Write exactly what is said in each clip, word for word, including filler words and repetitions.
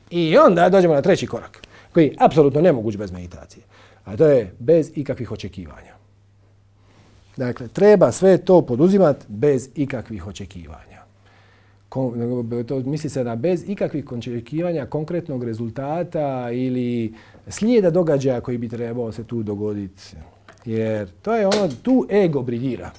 I onda dođemo na treći korak, koji je apsolutno nemoguć bez meditacije. A to je bez ikakvih očekivanja. Dakle, treba sve to poduzimati bez ikakvih očekivanja. To misli se na bez ikakvih očekivanja konkretnog rezultata ili slijeda događaja koji bi trebao se tu dogoditi. Jer to je ono, tu ego briljira.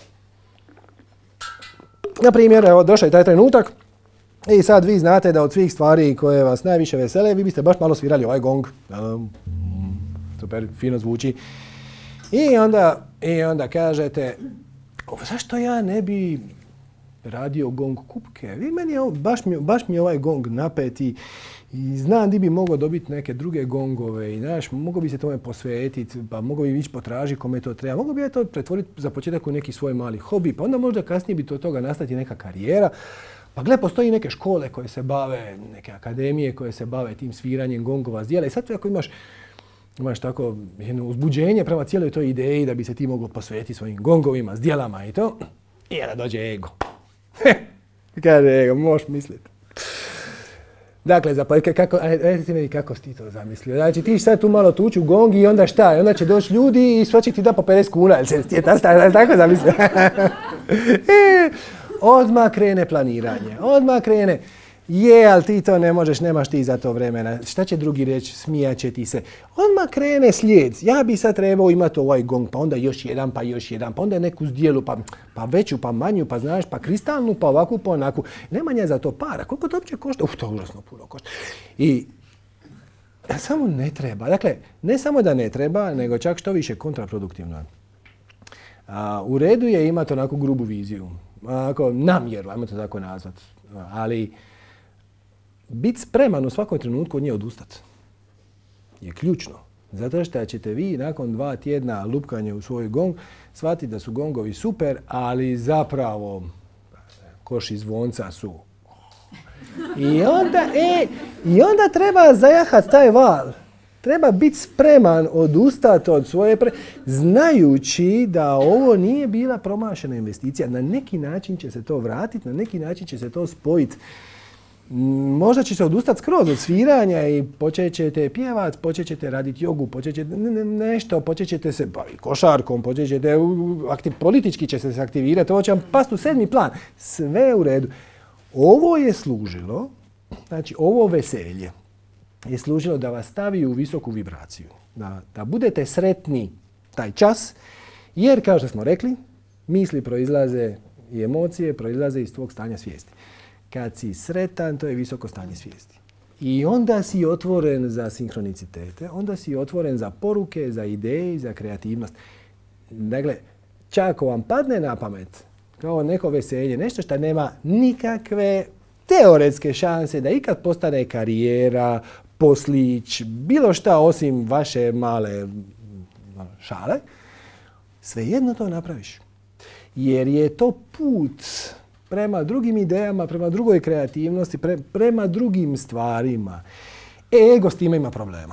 Na primjer, evo, došao je taj trenutak i sad vi znate da od svih stvari koje vas najviše vesele, vi biste baš malo svirali ovaj gong. Super, fino zvuči. I onda, i onda kažete, zašto ja ne bi radio gong kupke? Vi meni je, baš, mi, baš mi je ovaj gong napeti i znam di bi mogao dobiti neke druge gongove i znaš, mogao bi se tome posvetiti, pa mogao bi ići potraži kome to treba. Mogao bi ja to pretvoriti za početak u neki svoj mali hobi, pa onda možda kasnije bi od toga nastati neka karijera. Pa gle, postoji neke škole koje se bave, neke akademije koje se bave tim sviranjem gongova zdjela i sad ako imaš Imaš tako jedno uzbuđenje prema cijeloj toj ideji da bi se ti mogao posvetiti svojim gongovima, zdjelama i to. I onda dođe ego. Kaže ego, možeš misliti. Dakle, kako, ajde ti meni kako si ti to zamislio. Znači ti sad tu malo tuču gong i onda šta? I onda će doći ljudi i sva će ti da po pedeset kuna. Jel se ti je tako zamislio? Odmah krene planiranje. Odmah krene. Je, ali ti to ne možeš, nemaš ti za to vremena. Šta će drugi reći? Smijat će ti se. Odmah krene slijed. Ja bi sad trebao imati ovaj gong, pa onda još jedan, pa još jedan, pa onda neku zdjelu, pa, pa veću, pa manju, pa znaš, pa kristalnu, pa ovakvu, pa onakvu. Nema za to para. Koliko to uopće košta? Uf, to užasno puno košta. I samo ne treba. Dakle, ne samo da ne treba, nego čak što više kontraproduktivno. A, u redu je imati onako grubu viziju. Onako namjeru, ajmo to tako nazvati. Ali biti spreman u svakom trenutku od nje odustati je ključno. Zato što ćete vi nakon dva tjedna lupkanja u svoj gong shvatiti da su gongovi super, ali zapravo koši zvonca su. I onda, e, i onda treba zajahati taj val. Treba biti spreman odustati od svoje pre... znajući da ovo nije bila promašena investicija. Na neki način će se to vratiti, na neki način će se to spojiti. Možda će se odustati skroz od sviranja i počet ćete pjevat, počet ćete raditi jogu, počet ćete nešto, počet ćete se baviti košarkom, počet ćete, aktiv, politički će se aktivirati, ovo će vam pasti u sedmi plan. Sve u redu. Ovo je služilo, znači ovo veselje je služilo da vas stavi u visoku vibraciju. Da, da budete sretni taj čas, jer kao što smo rekli, misli proizlaze i emocije proizlaze iz tvog stanja svijesti. Kad si sretan, to je visoko stanje svijesti. I onda si otvoren za sinhronicitete, onda si otvoren za poruke, za ideje, za kreativnost. Dakle, čak ako vam padne na pamet kao neko veselje, nešto što nema nikakve teoretske šanse da ikad postane karijera, poslić, bilo šta osim vaše male šale, svejedno to napraviš. Jer je to put prema drugim idejama, prema drugoj kreativnosti, pre, prema drugim stvarima. E, ego s time ima problema.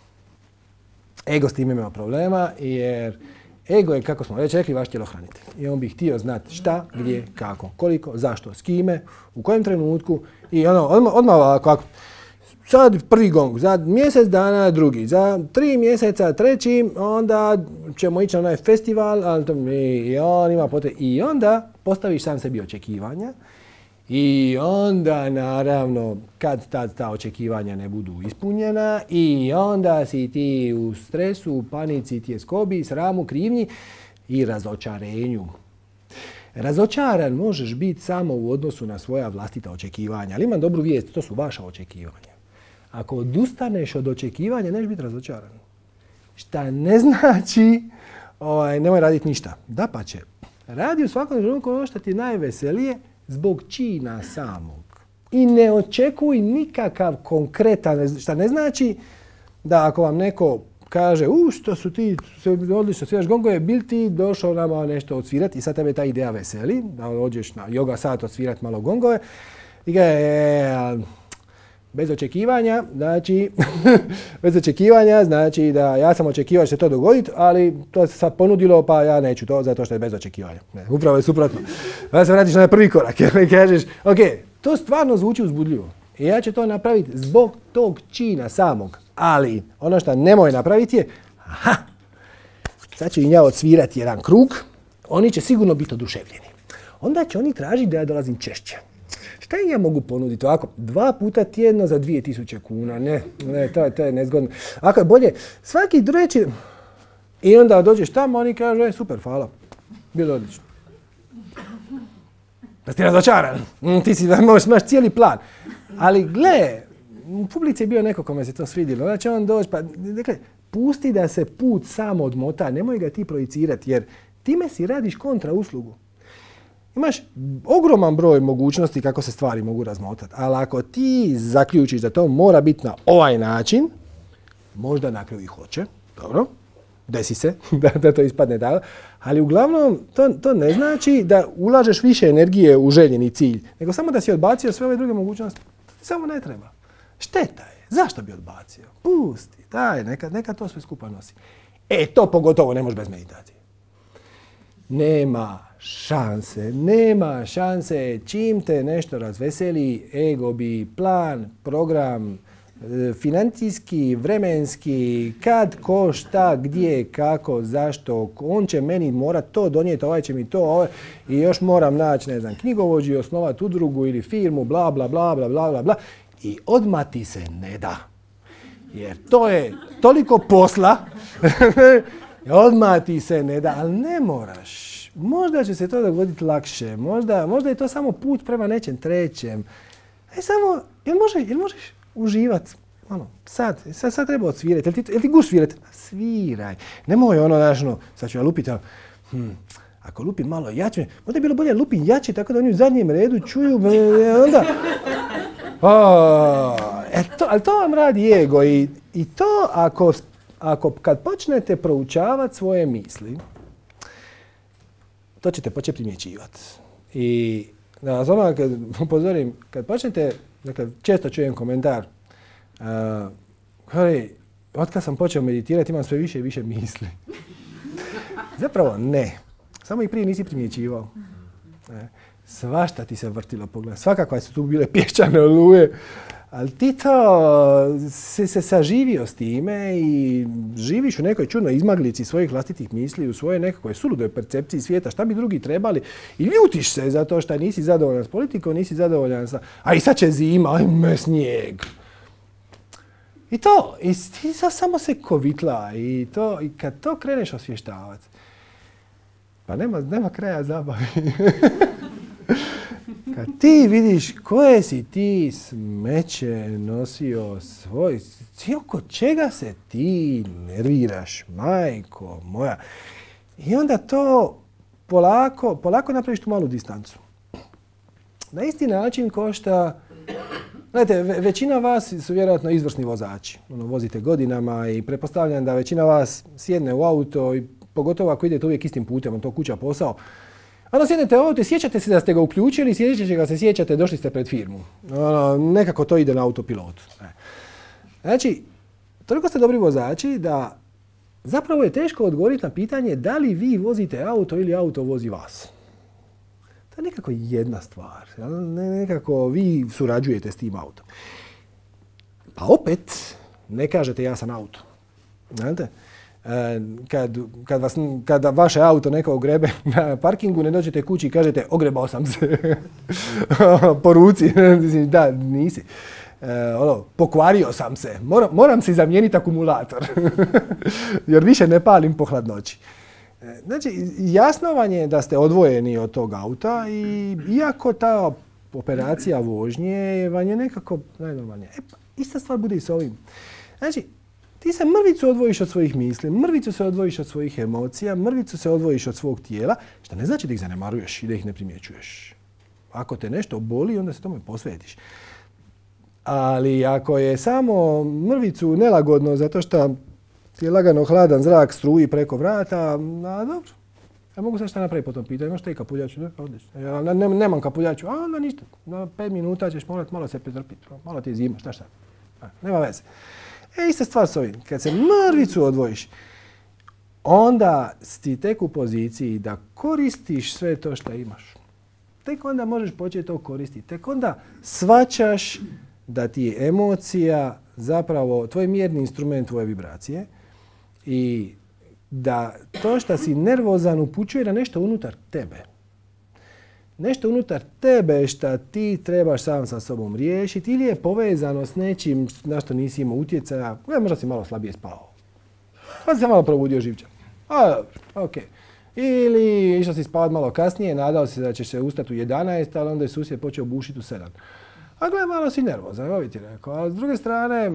Ego s time ima problema jer ego je, kako smo već rekli, vaš tjelohranitelj. I on bi htio znati šta, gdje, kako, koliko, zašto, s kime, u kojem trenutku. I ono, odmah, odmah ovako, sad prvi gong, za mjesec dana drugi, za tri mjeseca treći, onda ćemo ići na onaj festival, ali to, i on ima potrebe. I onda postaviš sam sebi očekivanja i onda naravno kad tad ta očekivanja ne budu ispunjena i onda si ti u stresu, u panici, tjeskobi, sramu, krivnji i razočarenju. Razočaran možeš biti samo u odnosu na svoja vlastita očekivanja, ali imam dobru vijest, to su vaša očekivanja. Ako odustaneš od očekivanja, nećeš biti razočaran. Šta ne znači, ovaj, nemoj raditi ništa. Dapače, radi u svakom trenutku ono što ti je najveselije zbog čina samog. I ne očekuj nikakav konkretan, šta ne znači da ako vam neko kaže u što su ti odlično sviraš gongove, bil ti došao nama nešto odsvirati i sad tebe ta ideja veseli, da dođeš na yoga sat odsvirati malo gongove i ga je bez očekivanja, znači, bez očekivanja znači da ja sam očekivao da će se to dogoditi, ali to se sad ponudilo pa ja neću to zato što je bez očekivanja. Ne, upravo je suprotno. Onda se vratiš na prvi korak jer mi kažeš, ok, to stvarno zvuči uzbudljivo. I ja ću to napraviti zbog tog čina samog. Ali ono što nemoj napraviti je, aha, sad ću im ja odsvirati jedan krug, oni će sigurno biti oduševljeni. Onda će oni tražiti da ja dolazim češće. Šta im ja mogu ponuditi? Ovako, dva puta tjedno za dvije tisuće kuna. Ne, ne, to je, to je nezgodno. Ako je bolje, svaki treći... I onda dođeš tamo, oni kažu, e, super, hvala. Bilo odlično. Da si ti razočaran. Mm, ti si, možeš, imaš cijeli plan. Ali gle, u publici je bio neko kome se to svidjelo. Onda će on doći, pa, dakle, pusti da se put sam odmota, nemoj ga ti projicirati, jer time si radiš kontra uslugu. Imaš ogroman broj mogućnosti kako se stvari mogu razmotati, ali ako ti zaključiš da to mora biti na ovaj način, možda na kraju i hoće, dobro, desi se da, da to ispadne tako, ali uglavnom to, to ne znači da ulažeš više energije u željeni cilj, nego samo da si odbacio sve ove druge mogućnosti. To ti samo ne treba. Šteta je. Zašto bi odbacio? Pusti, daj, neka, neka to sve skupa nosi. E, to pogotovo ne može bez meditacije. Nema šanse, nema šanse. Čim te nešto razveseli, ego bi plan, program, financijski, vremenski, kad, ko, šta, gdje, kako, zašto, on će meni morat to donijeti, ovaj će mi to, ovaj, i još moram naći, ne znam, knjigovođu, osnovati udrugu ili firmu, bla, bla, bla, bla, bla, bla, bla. I odmah ti se ne da. Jer to je toliko posla, odmah ti se ne da, ali ne moraš. Možda će se to dogoditi lakše, možda, možda je to samo put prema nečem trećem. E samo, jel možeš, jel možeš uživati? Ono, sad, sad, sad treba odsvirati. Jel ti, jel ti guš svirati? Sviraj. Nemoj ono, znaš, ono, sad ću ja lupiti, ali, hm, ako lupim malo jače, možda je bilo bolje lupim jače, tako da oni u zadnjem redu čuju, onda... O, e to, ali to vam radi ego i, i to ako, ako kad počnete proučavati svoje misli, to ćete početi primjećivati. I da vas odmah kad upozorim, kad počnete, dakle, često čujem komentar, uh, kaže, od kad sam počeo meditirati imam sve više i više misli. Zapravo ne, samo ih prije nisi primjećivao. E, svašta ti se vrtilo pogled, svakako su tu bile pješčane oluje, ali ti to se, se saživio s time i živiš u nekoj čudnoj izmaglici svojih vlastitih misli, u svojoj nekakvoj suludoj percepciji svijeta, šta bi drugi trebali, i ljutiš se zato što nisi zadovoljan s politikom, nisi zadovoljan sa... A i sad će zima, ajme snijeg. I to, i ti samo se kovitla i, to, i kad to kreneš osvještavati, pa nema, nema kraja zabavi. Kad ti vidiš koje si ti smeće nosio svoj, oko čega se ti nerviraš, majko moja. I onda to polako, polako napraviš tu malu distancu. Na isti način ko šta, gledajte, većina vas su vjerojatno izvrsni vozači. Ono, vozite godinama i pretpostavljam da većina vas sjedne u auto i pogotovo ako idete uvijek istim putem, on to kuća, posao. Onda sjednete ovdje i sjećate se da ste ga uključili, sjećate ga se sjećate, došli ste pred firmu. Ono, nekako to ide na autopilotu. E. Znači, toliko ste dobri vozači da zapravo je teško odgovoriti na pitanje da li vi vozite auto ili auto vozi vas. To je nekako jedna stvar. Nekako vi surađujete s tim autom. Pa opet ne kažete ja sam auto. Znate? Kad, kad, vas, kada vaše auto neko ogrebe na parkingu, ne dođete kući i kažete ogrebao sam se po ruci. Da, nisi. E, ono, pokvario sam se. Moram, moram si zamijeniti akumulator. Jer više ne palim po hladnoći. E, znači, jasno vam je da ste odvojeni od tog auta i iako ta operacija vožnje vam je nekako najnormalnija. E, pa, ista stvar bude i s ovim. Znači, ti se mrvicu odvojiš od svojih misli, mrvicu se odvojiš od svojih emocija, mrvicu se odvojiš od svog tijela, što ne znači da ih zanemaruješ i da ih ne primjećuješ. Ako te nešto boli, onda se tome posvetiš. Ali ako je samo mrvicu nelagodno zato što ti je lagano hladan zrak struji preko vrata, a dobro, ja mogu sad šta napraviti po tom pitanju, imaš te kapuljaču, ne? Ja ne, ne, nemam kapuljaču, a onda ništa, na pet minuta ćeš morati malo se pretrpiti, malo ti je zima, šta šta, a, nema veze. E, ista stvar s ovim. Kad se mrvicu odvojiš, onda si tek u poziciji da koristiš sve to što imaš. Tek onda možeš početi to koristiti. Tek onda shvaćaš da ti je emocija zapravo tvoj mjerni instrument tvoje vibracije i da to što si nervozan upućuje na nešto unutar tebe. Nešto unutar tebe što ti trebaš sam sa sobom riješiti ili je povezano s nečim na što nisi imao utjecaja. Ne, možda si malo slabije spao. Pa si se malo probudio živčan. A, ok. Ili išao si spavat malo kasnije, nadao si da ćeš se ustati u jedanaest, ali onda je susjed počeo bušiti u sedam. A gle, malo si nervozan, ovo ti rekao. A s druge strane,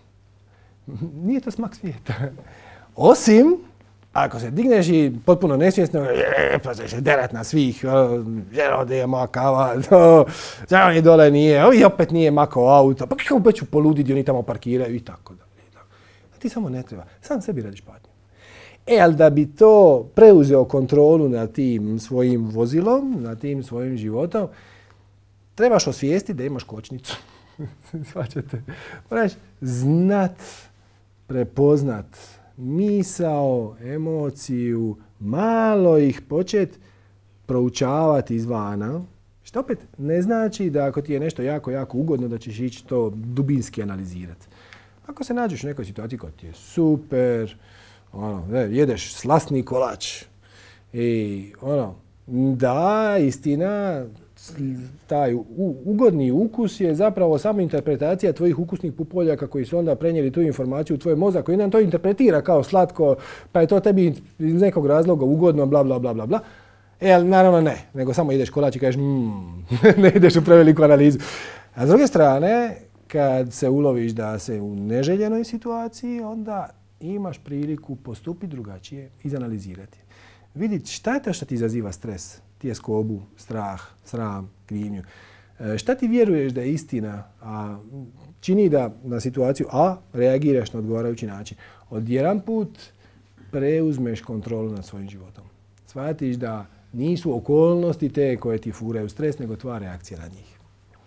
nije to smak svijeta. Osim, ako se digneš i potpuno nesvjesno, je, pa se derat na svih, žena ode je moja kava, žena ni dole nije, ovi opet nije makao auto, pa kako ću poluditi, oni tamo parkiraju i tako da. A ti samo ne treba, sam sebi radiš patnju. E, ali da bi to preuzeo kontrolu nad tim svojim vozilom, nad tim svojim životom, trebaš osvijestiti da imaš kočnicu. Svačate? Moraš znat, prepoznat misao, emociju, malo ih početi proučavati izvana, što opet ne znači da ako ti je nešto jako, jako ugodno da ćeš ići to dubinski analizirati. Ako se nađeš u nekoj situaciji koja ti je super, ono, ne, jedeš slasni kolač i ono, da, istina, taj u, ugodni ukus je zapravo samo interpretacija tvojih ukusnih pupoljaka koji su onda prenijeli tu informaciju u tvoj mozak koji nam to interpretira kao slatko, pa je to tebi iz nekog razloga ugodno, bla, bla, bla, bla, bla. E, ali naravno ne, nego samo ideš kolač i kažeš mmm, ne ideš u preveliku analizu. A s druge strane, kad se uloviš da se u neželjenoj situaciji, onda imaš priliku postupiti drugačije, izanalizirati. Vidjeti šta je to što ti izaziva stres, tjeskobu, strah, sram, krivnju. E, šta ti vjeruješ da je istina, a čini da na situaciju A reagiraš na odgovarajući način. Odjedan put preuzmeš kontrolu nad svojim životom. Shvatiš da nisu okolnosti te koje ti furaju stres, nego tvoja reakcija na njih.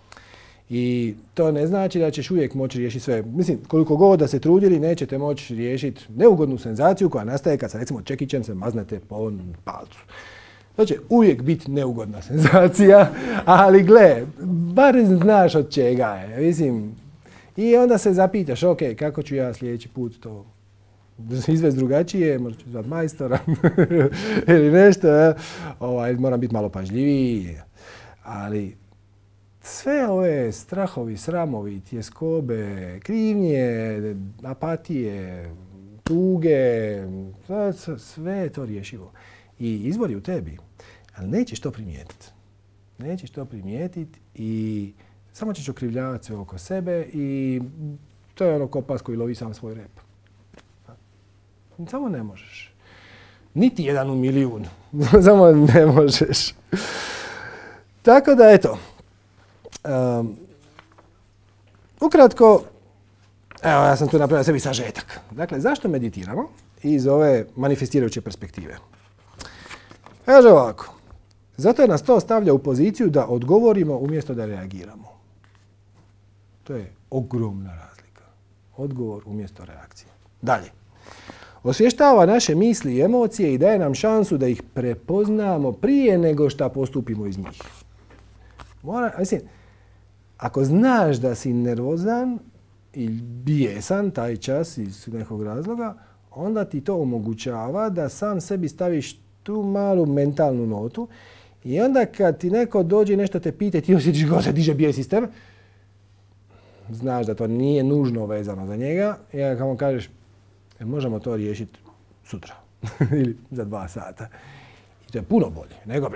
I to ne znači da ćeš uvijek moći riješiti sve. Mislim, koliko god da se trudili, nećete moći riješiti neugodnu senzaciju koja nastaje kad se recimo čekićem se maznete po palcu. To će uvijek biti neugodna senzacija, ali gle, bar znaš od čega je. Mislim, i onda se zapitaš, ok, kako ću ja sljedeći put to izvesti drugačije, možda ću zvati majstora ili nešto, ovaj, moram biti malo pažljiviji, ali sve ove strahovi, sramovi, tjeskobe, krivnje, apatije, tuge, sve je to rješivo. I izvor je u tebi, ali nećeš to primijetiti. Nećeš to primijetiti i samo ćeš okrivljavati sve oko sebe i to je ono ko pas koji lovi sam svoj rep. Samo ne možeš. Niti jedan u milijun. Samo ne možeš. Tako da, eto. Um, ukratko, evo ja sam tu napravio sebi sažetak. Dakle, zašto meditiramo iz ove manifestirajuće perspektive? Kaže ovako. Zato je nas to stavlja u poziciju da odgovorimo umjesto da reagiramo. To je ogromna razlika. Odgovor umjesto reakcije. Dalje. Osvještava naše misli i emocije i daje nam šansu da ih prepoznamo prije nego što postupimo iz njih. Mora, mislim, ako znaš da si nervozan i bijesan taj čas iz nekog razloga, onda ti to omogućava da sam sebi staviš tu malu mentalnu notu i onda kad ti neko dođe i nešto te pita, ti osjetiš kako se diže bijes iz tebe, znaš da to nije nužno vezano za njega i onda kao kažeš, e, možemo to riješiti sutra ili za dva sata. I to je puno bolje nego...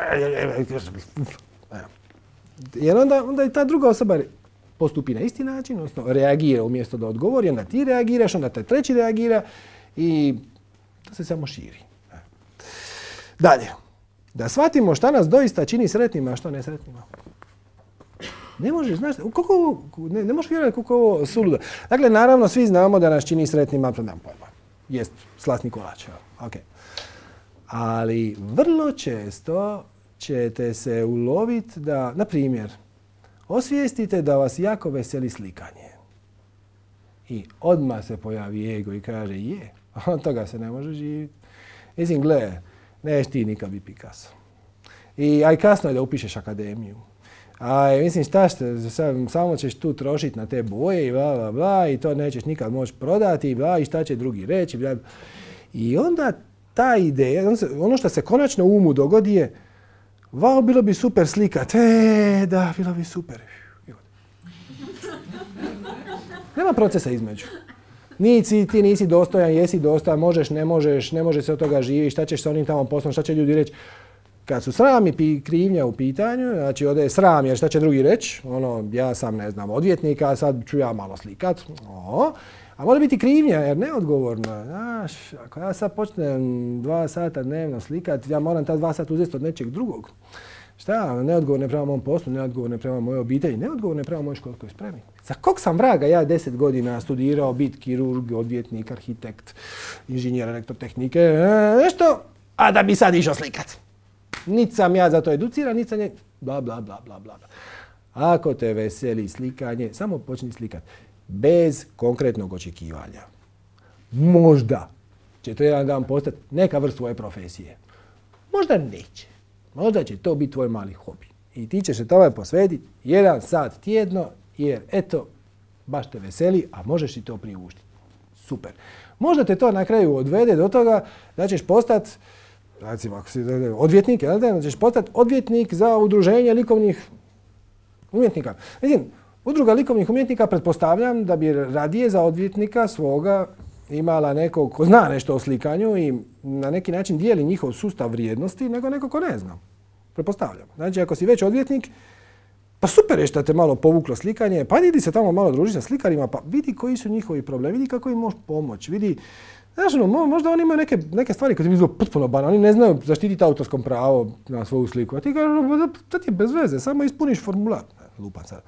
Jer onda, onda i ta druga osoba postupi na isti način, odnosno reagira umjesto da odgovori, onda ti reagiraš, onda taj treći reagira i to se samo širi. Dalje, da shvatimo šta nas doista čini sretnima, a što nesretnima. Ne možeš, znaš, koliko, ne, ne možeš vjerovati koliko ovo suludo. Dakle, naravno, svi znamo da nas čini sretnima, to nemam pojma, jest slasni kolač. Okay. Ali vrlo često ćete se uloviti da, na primjer, osvijestite da vas jako veseli slikanje. I odmah se pojavi ego i kaže je, a od toga se ne može živjeti. Mislim, gle, neš ti nikad biti Picasso. I aj kasno je da upišeš akademiju. A mislim šta ste, samo ćeš tu trošiti na te boje i bla bla bla i to nećeš nikad moći prodati i bla i šta će drugi reći. Bla. I onda ta ideja, ono što se konačno u umu dogodi je vau, bilo bi super slikat, e, da, bilo bi super. Nema procesa između. Nisi, ti nisi dostojan, jesi dostojan, možeš, ne možeš, ne može se od toga živi, šta ćeš sa onim tamo poslom, šta će ljudi reći. Kad su sram i krivnja u pitanju, znači ovdje je sram jer šta će drugi reći, ono, ja sam, ne znam, odvjetnik, a sad ću ja malo slikat. O, a može biti krivnja jer neodgovorno. Znaš, ako ja sad počnem dva sata dnevno slikat, ja moram ta dva sata uzeti od nečeg drugog. Šta, neodgovorne prema mom poslu, neodgovorne prema mojoj obitelji, neodgovorne prema mojoj školskoj spremi. Za kog sam vraga ja deset godina studirao, bit kirurg, odvjetnik, arhitekt, inženjer elektrotehnike, nešto, a da bi sad išao slikat. Niti sam ja za to educiran, niti sam je, bla, bla, bla, bla, bla. Ako te veseli slikanje, samo počni slikat. Bez konkretnog očekivanja. Možda će to jedan dan postati neka vrst tvoje profesije. Možda neće. Možda će to biti tvoj mali hobi. I ti ćeš se tome posvetiti jedan sat tjedno, jer eto, baš te veseli, a možeš i to priuštiti. Super. Možda te to na kraju odvede do toga da ćeš postati, recimo, ako si odvjetnik, da ćeš postati odvjetnik za udruženje likovnih umjetnika. Mislim, udruga likovnih umjetnika pretpostavljam da bi radije za odvjetnika svoga imala nekog ko zna nešto o slikanju i na neki način dijeli njihov sustav vrijednosti nego neko ko ne zna. Pretpostavljam. Znači, ako si već odvjetnik, pa super je što te malo povuklo slikanje, pa idi se tamo malo druži sa slikarima, pa vidi koji su njihovi problemi, vidi kako im možeš pomoći, vidi. Znaš, ono, možda oni imaju neke, neke stvari koje ti izgleda potpuno banalne, oni ne znaju zaštititi autorskom pravo na svoju sliku, a ti kažeš, to ti je bez veze, samo ispuniš formular. Lupan sad.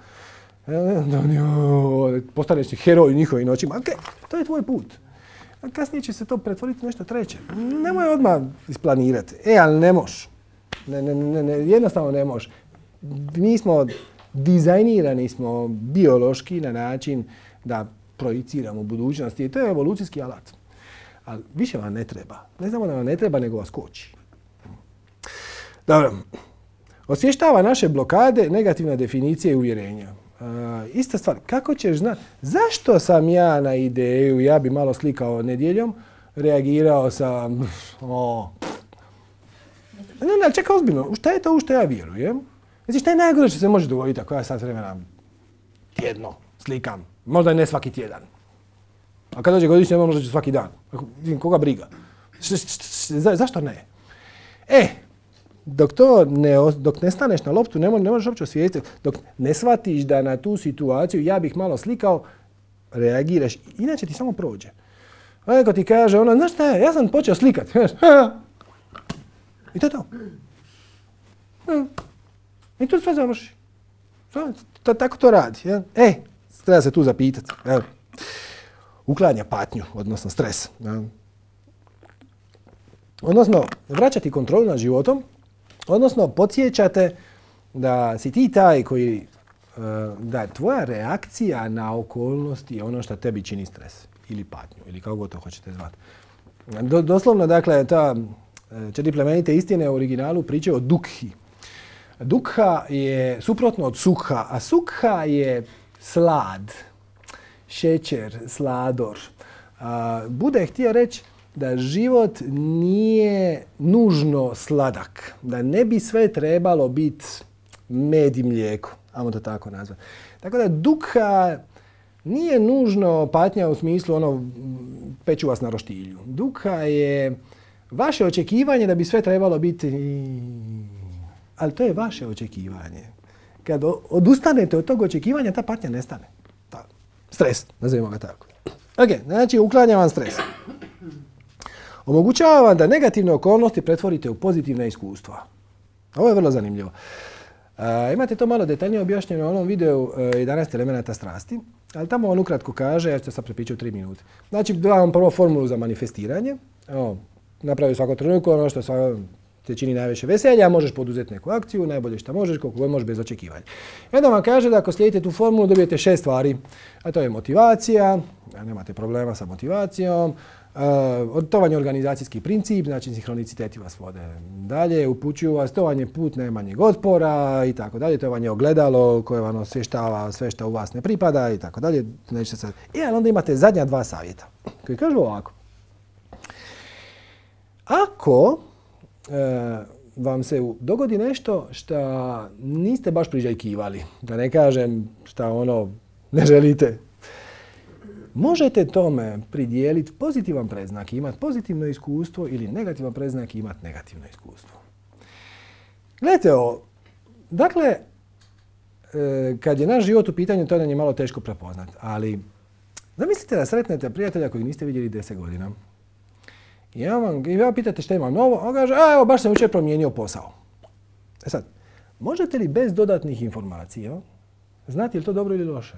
Postaneš heroj u njihovim očima, ok, to je tvoj put. A kasnije će se to pretvoriti u nešto treće. Nemoj odmah isplanirati. E, ali ne moš. Ne, ne, ne, ne, jednostavno ne moš. Mi smo dizajnirani, smo biološki na način da projiciramo budućnosti i to je evolucijski alat. Ali više vam ne treba. Ne znamo da vam ne treba, nego vas koči. Dobro. Osvještava naše blokade negativna definicija i uvjerenja. Uh, ista stvar, kako ćeš znati zašto sam ja na ideju, ja bi malo slikao nedjeljom, reagirao sam, o, ne, ne, čekaj ozbiljno, šta je to u što ja vjerujem? Znači, šta je najgore što se može dogoditi ako ja sad vremena tjedno slikam, možda i ne svaki tjedan. A kad dođe godišnje, možda ću svaki dan. Koga briga? Š, š, š, za, zašto ne? E, Dok, to ne, dok ne staneš na loptu, ne, mo, ne možeš uopće osvijestiti. Dok ne shvatiš da na tu situaciju ja bih malo slikao, reagiraš. Inače ti samo prođe. A neko ti kaže, ono, znaš šta je, ja sam počeo slikati. I to je to. I tu sve završi. Tako to radi. Ja? E, treba se tu zapitati. Ja? Uklanja patnju, odnosno stres. Ja? Odnosno, vraćati kontrolu nad životom. Odnosno, podsjećate da si ti taj koji, da je tvoja reakcija na okolnosti je ono što tebi čini stres ili patnju ili kako god to hoćete zvati. Do, doslovno, dakle, ta četiri plemenite istine u originalu pričaju o dukhi. Dukha je suprotno od sukha, a sukha je slad, šećer, slador. Buda je htio reći da život nije nužno sladak, da ne bi sve trebalo biti med i mlijeko, ajmo to tako nazvati. Tako da dukha nije nužno patnja u smislu ono peću vas na roštilju. Dukha je vaše očekivanje da bi sve trebalo biti, ali to je vaše očekivanje. Kad odustanete od tog očekivanja, ta patnja nestane. Ta, stres, nazovimo ga tako. Ok, znači uklanja vam stres. Omogućava vam da negativne okolnosti pretvorite u pozitivna iskustva. Ovo je vrlo zanimljivo. Uh, imate to malo detaljnije objašnjeno u onom videu uh, jedanaest elemenata strasti, ali tamo on ukratko kaže, ja ću to sad prepričati u tri minute. Znači, davam prvo formulu za manifestiranje. Evo, napravi svako trenutku ono što te čini najveće veselje, a možeš poduzeti neku akciju, najbolje što možeš, koliko god možeš bez očekivanja. I onda vam kaže da ako slijedite tu formulu dobijete šest stvari, a to je motivacija, nemate problema sa motivacijom. Uh, to vam je organizacijski princip, znači sinhroniciteti vas vode dalje, upućuju vas, to vam je put najmanjeg otpora i tako dalje, to vam je ogledalo koje vam osvještava sve što u vas ne pripada i tako dalje. Nećete sad... I onda imate zadnja dva savjeta koji kažu ovako. Ako uh, vam se dogodi nešto što niste baš priželjkivali, da ne kažem šta ono ne želite, možete tome pridijeliti pozitivan predznak i imati pozitivno iskustvo ili negativan predznak i imati negativno iskustvo. Gledajte ovo, dakle, kad je naš život u pitanju, to nam je malo teško prepoznati, ali zamislite da sretnete prijatelja kojeg niste vidjeli deset godina. I ja vam, i ja pitate šta imam novo, on kaže, a evo, baš sam jučer promijenio posao. E sad, možete li bez dodatnih informacija znati je li to dobro ili loše?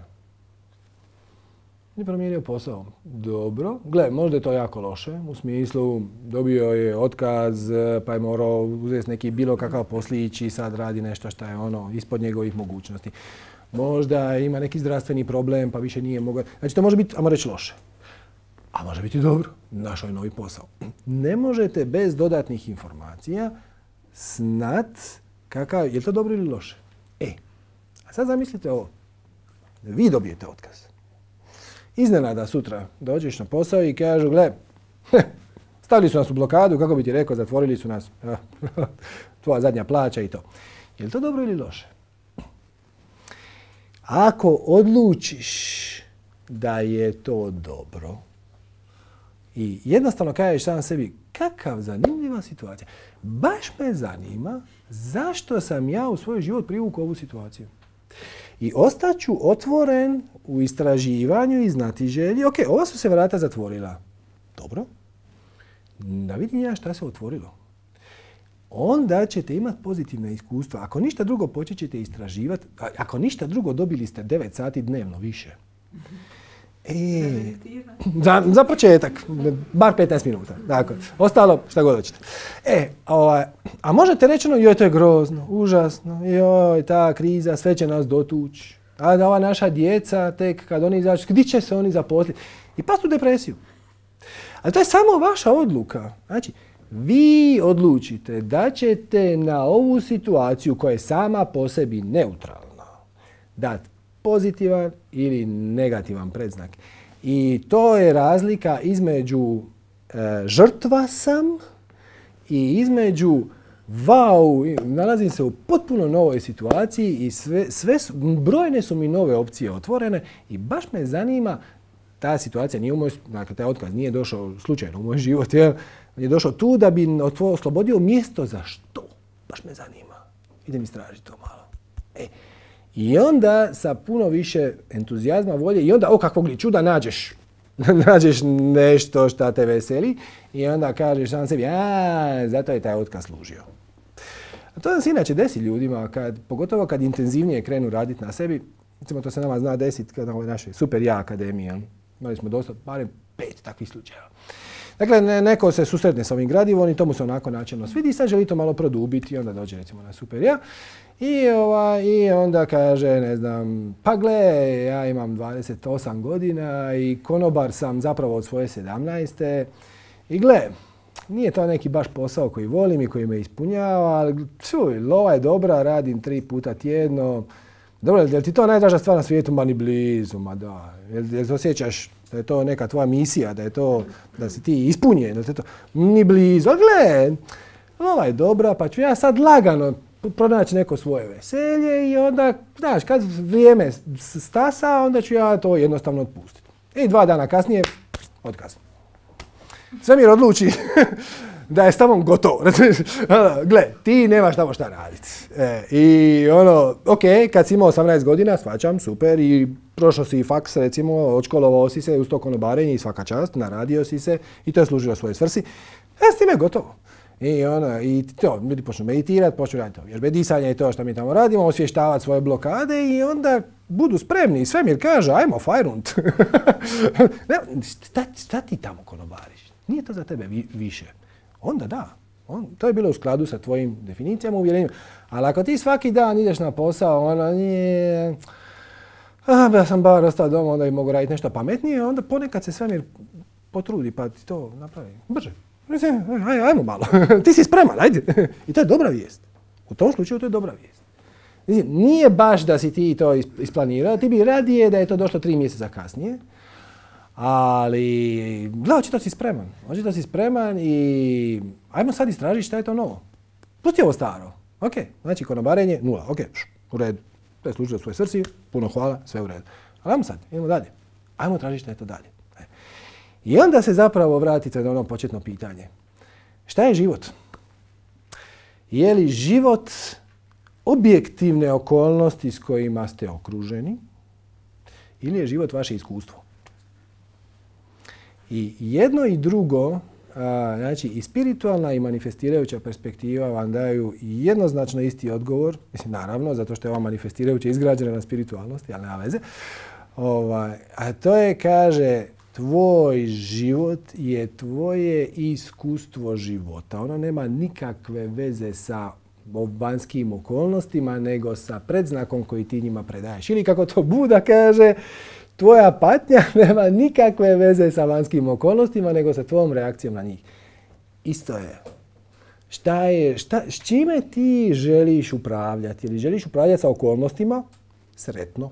Nije promijenio posao. Dobro. Gle, možda je to jako loše, u smislu dobio je otkaz, pa je morao uzeti neki bilo kakav poslić i sad radi nešto što je ono ispod njegovih mogućnosti. Možda ima neki zdravstveni problem, pa više nije mogao. Znači to može biti, ajmo reći, loše. A može biti dobro. Našao je novi posao. Ne možete bez dodatnih informacija znat kakav, je li to dobro ili loše. E, a sad zamislite ovo. Vi dobijete otkaz. Iznenada sutra dođeš na posao i kažu, gle, stavili su nas u blokadu, kako bi ti rekao, zatvorili su nas, tvoja zadnja plaća i to. Je li to dobro ili loše? Ako odlučiš da je to dobro i jednostavno kažeš sam sebi, kakav zanimljiva situacija. Baš me zanima zašto sam ja u svoj život privukao ovu situaciju. I ostaću otvoren u istraživanju i znatiželji. Ok, ova su se vrata zatvorila. Dobro. Da vidim ja šta se otvorilo. Onda ćete imati pozitivna iskustva. Ako ništa drugo počet ćete istraživati. Ako ništa drugo dobili ste devet sati dnevno više. E, za, za početak. Bar petnaest minuta. Dakle, ostalo šta god hoćete. E, ovaj, a možete reći ono, joj to je grozno, užasno, joj ta kriza, sve će nas dotući. A da ova naša djeca tek kad oni izađu, gdje će se oni zaposliti? I past u depresiju. Ali to je samo vaša odluka. Znači, vi odlučite da ćete na ovu situaciju koja je sama po sebi neutralna dati pozitivan ili negativan predznak. I to je razlika između e, žrtva sam i između wow, nalazim se u potpuno novoj situaciji i sve, sve su, brojne su mi nove opcije otvorene i baš me zanima, ta situacija nije u moj, dakle taj otkaz nije došao slučajno u moj život, je, je došao tu da bi oslobodio mjesto za što. Baš me zanima. Idem istražiti to malo. E, I onda sa puno više entuzijazma, volje i onda, o kakvog li čuda nađeš. nađeš nešto što te veseli i onda kažeš sam sebi, a zato je taj otkaz služio. A to se inače desi ljudima, kad, pogotovo kad intenzivnije krenu raditi na sebi. Recimo to se nama zna desiti na ovoj našoj super ja akademiji. Imali smo dosta, barem pet takvih slučajeva. Dakle, ne, neko se susretne s ovim gradivom i to mu se onako načelno svidi i sad želi to malo produbiti i onda dođe recimo na super ja. I, ova, I onda kaže, ne znam, pa gle, ja imam dvadeset osam godina i konobar sam zapravo od svoje sedamnaeste. I gle, nije to neki baš posao koji volim i koji me ispunjava, ali čuj, lova je dobra, radim tri puta tjedno. Dobro, je li ti to najdraža stvar na svijetu? Ma ni blizu, ma da. Jel, jel to osjećaš da je to neka tvoja misija, da je to, da si ti ispunjen, da je to ni blizu. A gle, lova je dobra, pa ću ja sad lagano pronaći neko svoje veselje i onda, znaš, kad vrijeme stasa, onda ću ja to jednostavno otpustiti. I dva dana kasnije, otkaz. Svemir odluči da je s tobom gotovo. Gle, ti nemaš tamo šta raditi. E, I ono, ok, kad si imao osamnaest godina, shvaćam, super, i prošao si faks, recimo, odškolovao si se uz to konobarenje i svaka čast, naradio si se i to je služilo svojoj svrsi. E, s time je gotovo. I ono, i to, ljudi počnu meditirati, počnu raditi to vježbe disanja i to što mi tamo radimo, osvještavati svoje blokade i onda budu spremni. Svemir kaže, ajmo, Fajrund. šta, šta ti tamo konobariš? Nije to za tebe vi, više. Onda da. On, to je bilo u skladu sa tvojim definicijama, uvjerenjima. Ali ako ti svaki dan ideš na posao, ono, nije... a, ja sam bar ostao doma, onda i mogu raditi nešto pametnije, onda ponekad se svemir potrudi pa ti to napravi brže. Aj, ajmo malo, ti si spreman, ajde. I to je dobra vijest. U tom slučaju to je dobra vijest. Nije baš da si ti to isplanirao, ti bi radije da je to došlo tri mjeseca kasnije, ali gledaj, očito si spreman. Očito si spreman i ajmo sad istražiti šta je to novo. Pusti ovo staro. Ok, znači konobarenje, nula. Ok, u redu. To je slučilo svoj srci, puno hvala, sve u redu. Ali ajmo sad, idemo dalje. Ajmo tražiti šta je to dalje. I onda se zapravo vratite na ono početno pitanje. Šta je život? Je li život objektivne okolnosti s kojima ste okruženi ili je život vaše iskustvo? I jedno i drugo, a, znači i spiritualna i manifestirajuća perspektiva vam daju jednoznačno isti odgovor, mislim naravno, zato što je ova manifestirajuća izgrađena na spiritualnosti, ali nema veze. Ovaj, a to je, kaže, tvoj život je tvoje iskustvo života. Ono nema nikakve veze sa vanjskim okolnostima, nego sa predznakom koji ti njima predaješ. Ili kako to Buda kaže, tvoja patnja nema nikakve veze sa vanjskim okolnostima, nego sa tvojom reakcijom na njih. Isto je. Šta je, šta, s čime ti želiš upravljati? Ili želiš upravljati sa okolnostima? Sretno.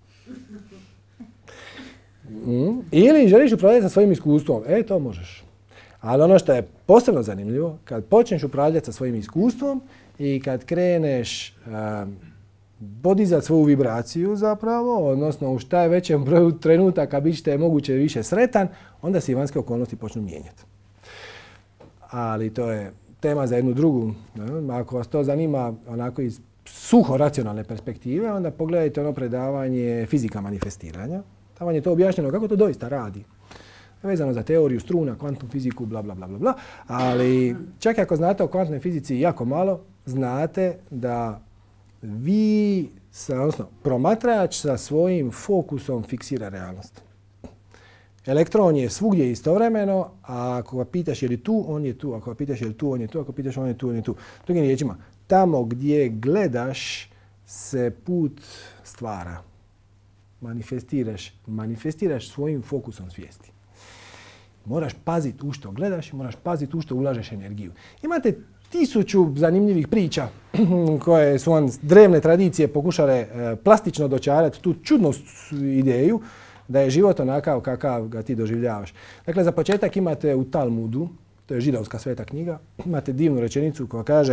Mm. Ili želiš upravljati sa svojim iskustvom? E, to možeš. Ali ono što je posebno zanimljivo, kad počneš upravljati sa svojim iskustvom i kad kreneš um, podizati svoju vibraciju zapravo, odnosno u šta je većem broju trenutaka bit ćete moguće više sretan, onda se i vanjske okolnosti počnu mijenjati. Ali to je tema za jednu drugu. Ako vas to zanima onako iz suho racionalne perspektive, onda pogledajte ono predavanje fizika manifestiranja. Tamo je to objašnjeno kako to doista radi. Vezano za teoriju struna, kvantnu fiziku, bla, bla, bla, bla, bla. Ali čak i ako znate o kvantnoj fizici jako malo, znate da vi, sa, odnosno promatrač sa svojim fokusom fiksira realnost. Elektron je svugdje istovremeno, a ako ga pitaš je li tu, on je tu. Ako ga pitaš je li tu, on je tu. Ako pitaš on je tu, on je tu. Drugim riječima, tamo gdje gledaš se put stvara. Manifestiraš, manifestiraš svojim fokusom svijesti. Moraš paziti u što gledaš i moraš paziti u što ulažeš energiju. Imate tisuću zanimljivih priča koje su vam drevne tradicije pokušale plastično dočarati tu čudnu ideju da je život onakav kakav ga ti doživljavaš. Dakle, za početak imate u Talmudu, to je židovska sveta knjiga, imate divnu rečenicu koja kaže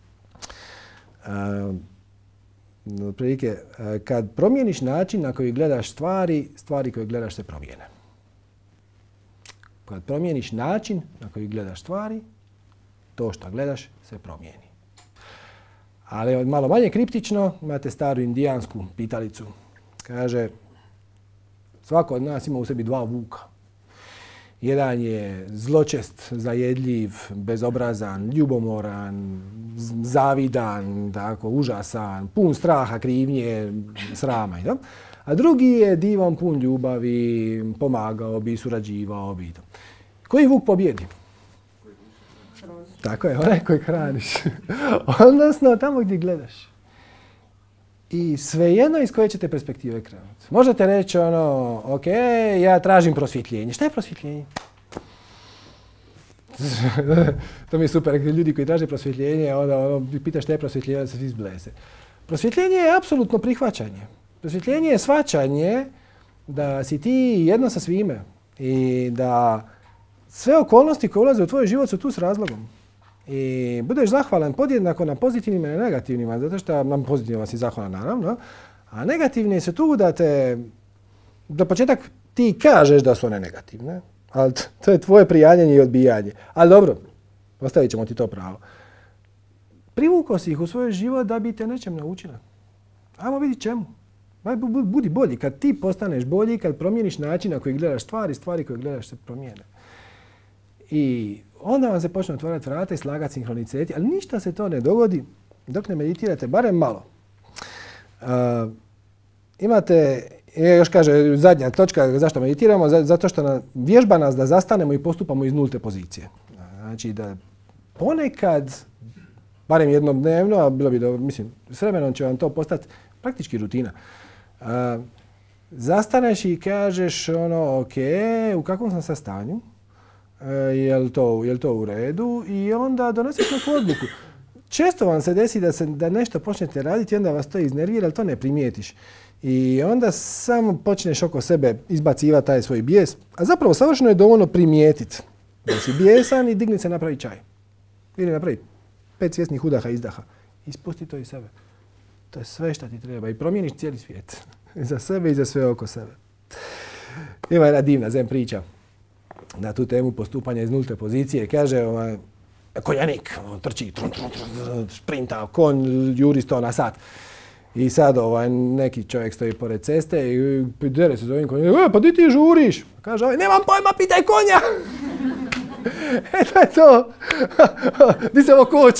uh, otprilike, kad promijeniš način na koji gledaš stvari, stvari koje gledaš se promijene. Kad promijeniš način na koji gledaš stvari, to što gledaš se promijeni. Ali malo manje kriptično, imate staru indijansku pitalicu. Kaže, svako od nas ima u sebi dva vuka. Jedan je zločest, zajedljiv, bezobrazan, ljubomoran, zavidan, tako, užasan, pun straha, krivnje, srama. Da? A drugi je divan, pun ljubavi, pomagao bi, surađivao bi. Koji vuk pobjedi? Tako je, onaj koji hraniš. Odnosno, tamo gdje gledaš. I svejedno iz koje ćete perspektive krenuti. Možete reći ono, ok, ja tražim prosvjetljenje. Šta je prosvjetljenje? To mi je super, ljudi koji traže prosvjetljenje, onda ono, pitaš šta je prosvjetljenje, da se svi zblese. Prosvjetljenje je apsolutno prihvaćanje. Prosvjetljenje je shvaćanje da si ti jedno sa svime i da sve okolnosti koje ulaze u tvoj život su tu s razlogom. I budeš zahvalan podjednako na pozitivnima i na negativnima, zato što nam pozitivnima si zahvalan naravno, a negativni su tu da te, do početak ti kažeš da su one negativne, ali to je tvoje prijanjanje i odbijanje. Ali dobro, ostavit ćemo ti to pravo. Privukao si ih u svoj život da bi te nečem naučila. Ajmo vidjeti čemu. Budi bolji. Kad ti postaneš bolji, kad promijeniš način na koji gledaš stvari, stvari koje gledaš se promijene. I onda vam se počne otvarati vrata i slagati sinhroniceti, ali ništa se to ne dogodi dok ne meditirate, barem malo. Uh, imate, još kaže, zadnja točka zašto meditiramo, zato što nam, vježba nas da zastanemo i postupamo iz nulte pozicije. Znači da ponekad, barem jednom dnevno, a bilo bi dobro, mislim, s vremenom će vam to postati praktički rutina. Uh, zastaneš i kažeš ono, ok, u kakvom sam sad stanju, e, je li to, je li to u redu i onda donosiš neku odluku. Često vam se desi da, se, da nešto počnete raditi i onda vas to iznervira, ali to ne primijetiš. I onda samo počneš oko sebe izbacivati taj svoj bijes, a zapravo savršeno je dovoljno primijetiti da si bijesan i digni se napravi čaj. Ili napravi pet svjesnih udaha i izdaha. Ispusti to iz sebe. To je sve što ti treba i promijeniš cijeli svijet. Za sebe i za sve oko sebe. Ima jedna divna zen priča na tu temu postupanja iz nulte pozicije. Kaže, ovaj, konjanik trči, trum, trum, trum, sprinta, konj juri sto na sat. I sad ovaj, neki čovjek stoji pored ceste i dere se za ovim konjem. E, pa di ti žuriš? Kaže ovaj, nemam pojma, pitaj konja! E, to je to. Di se ovo koči?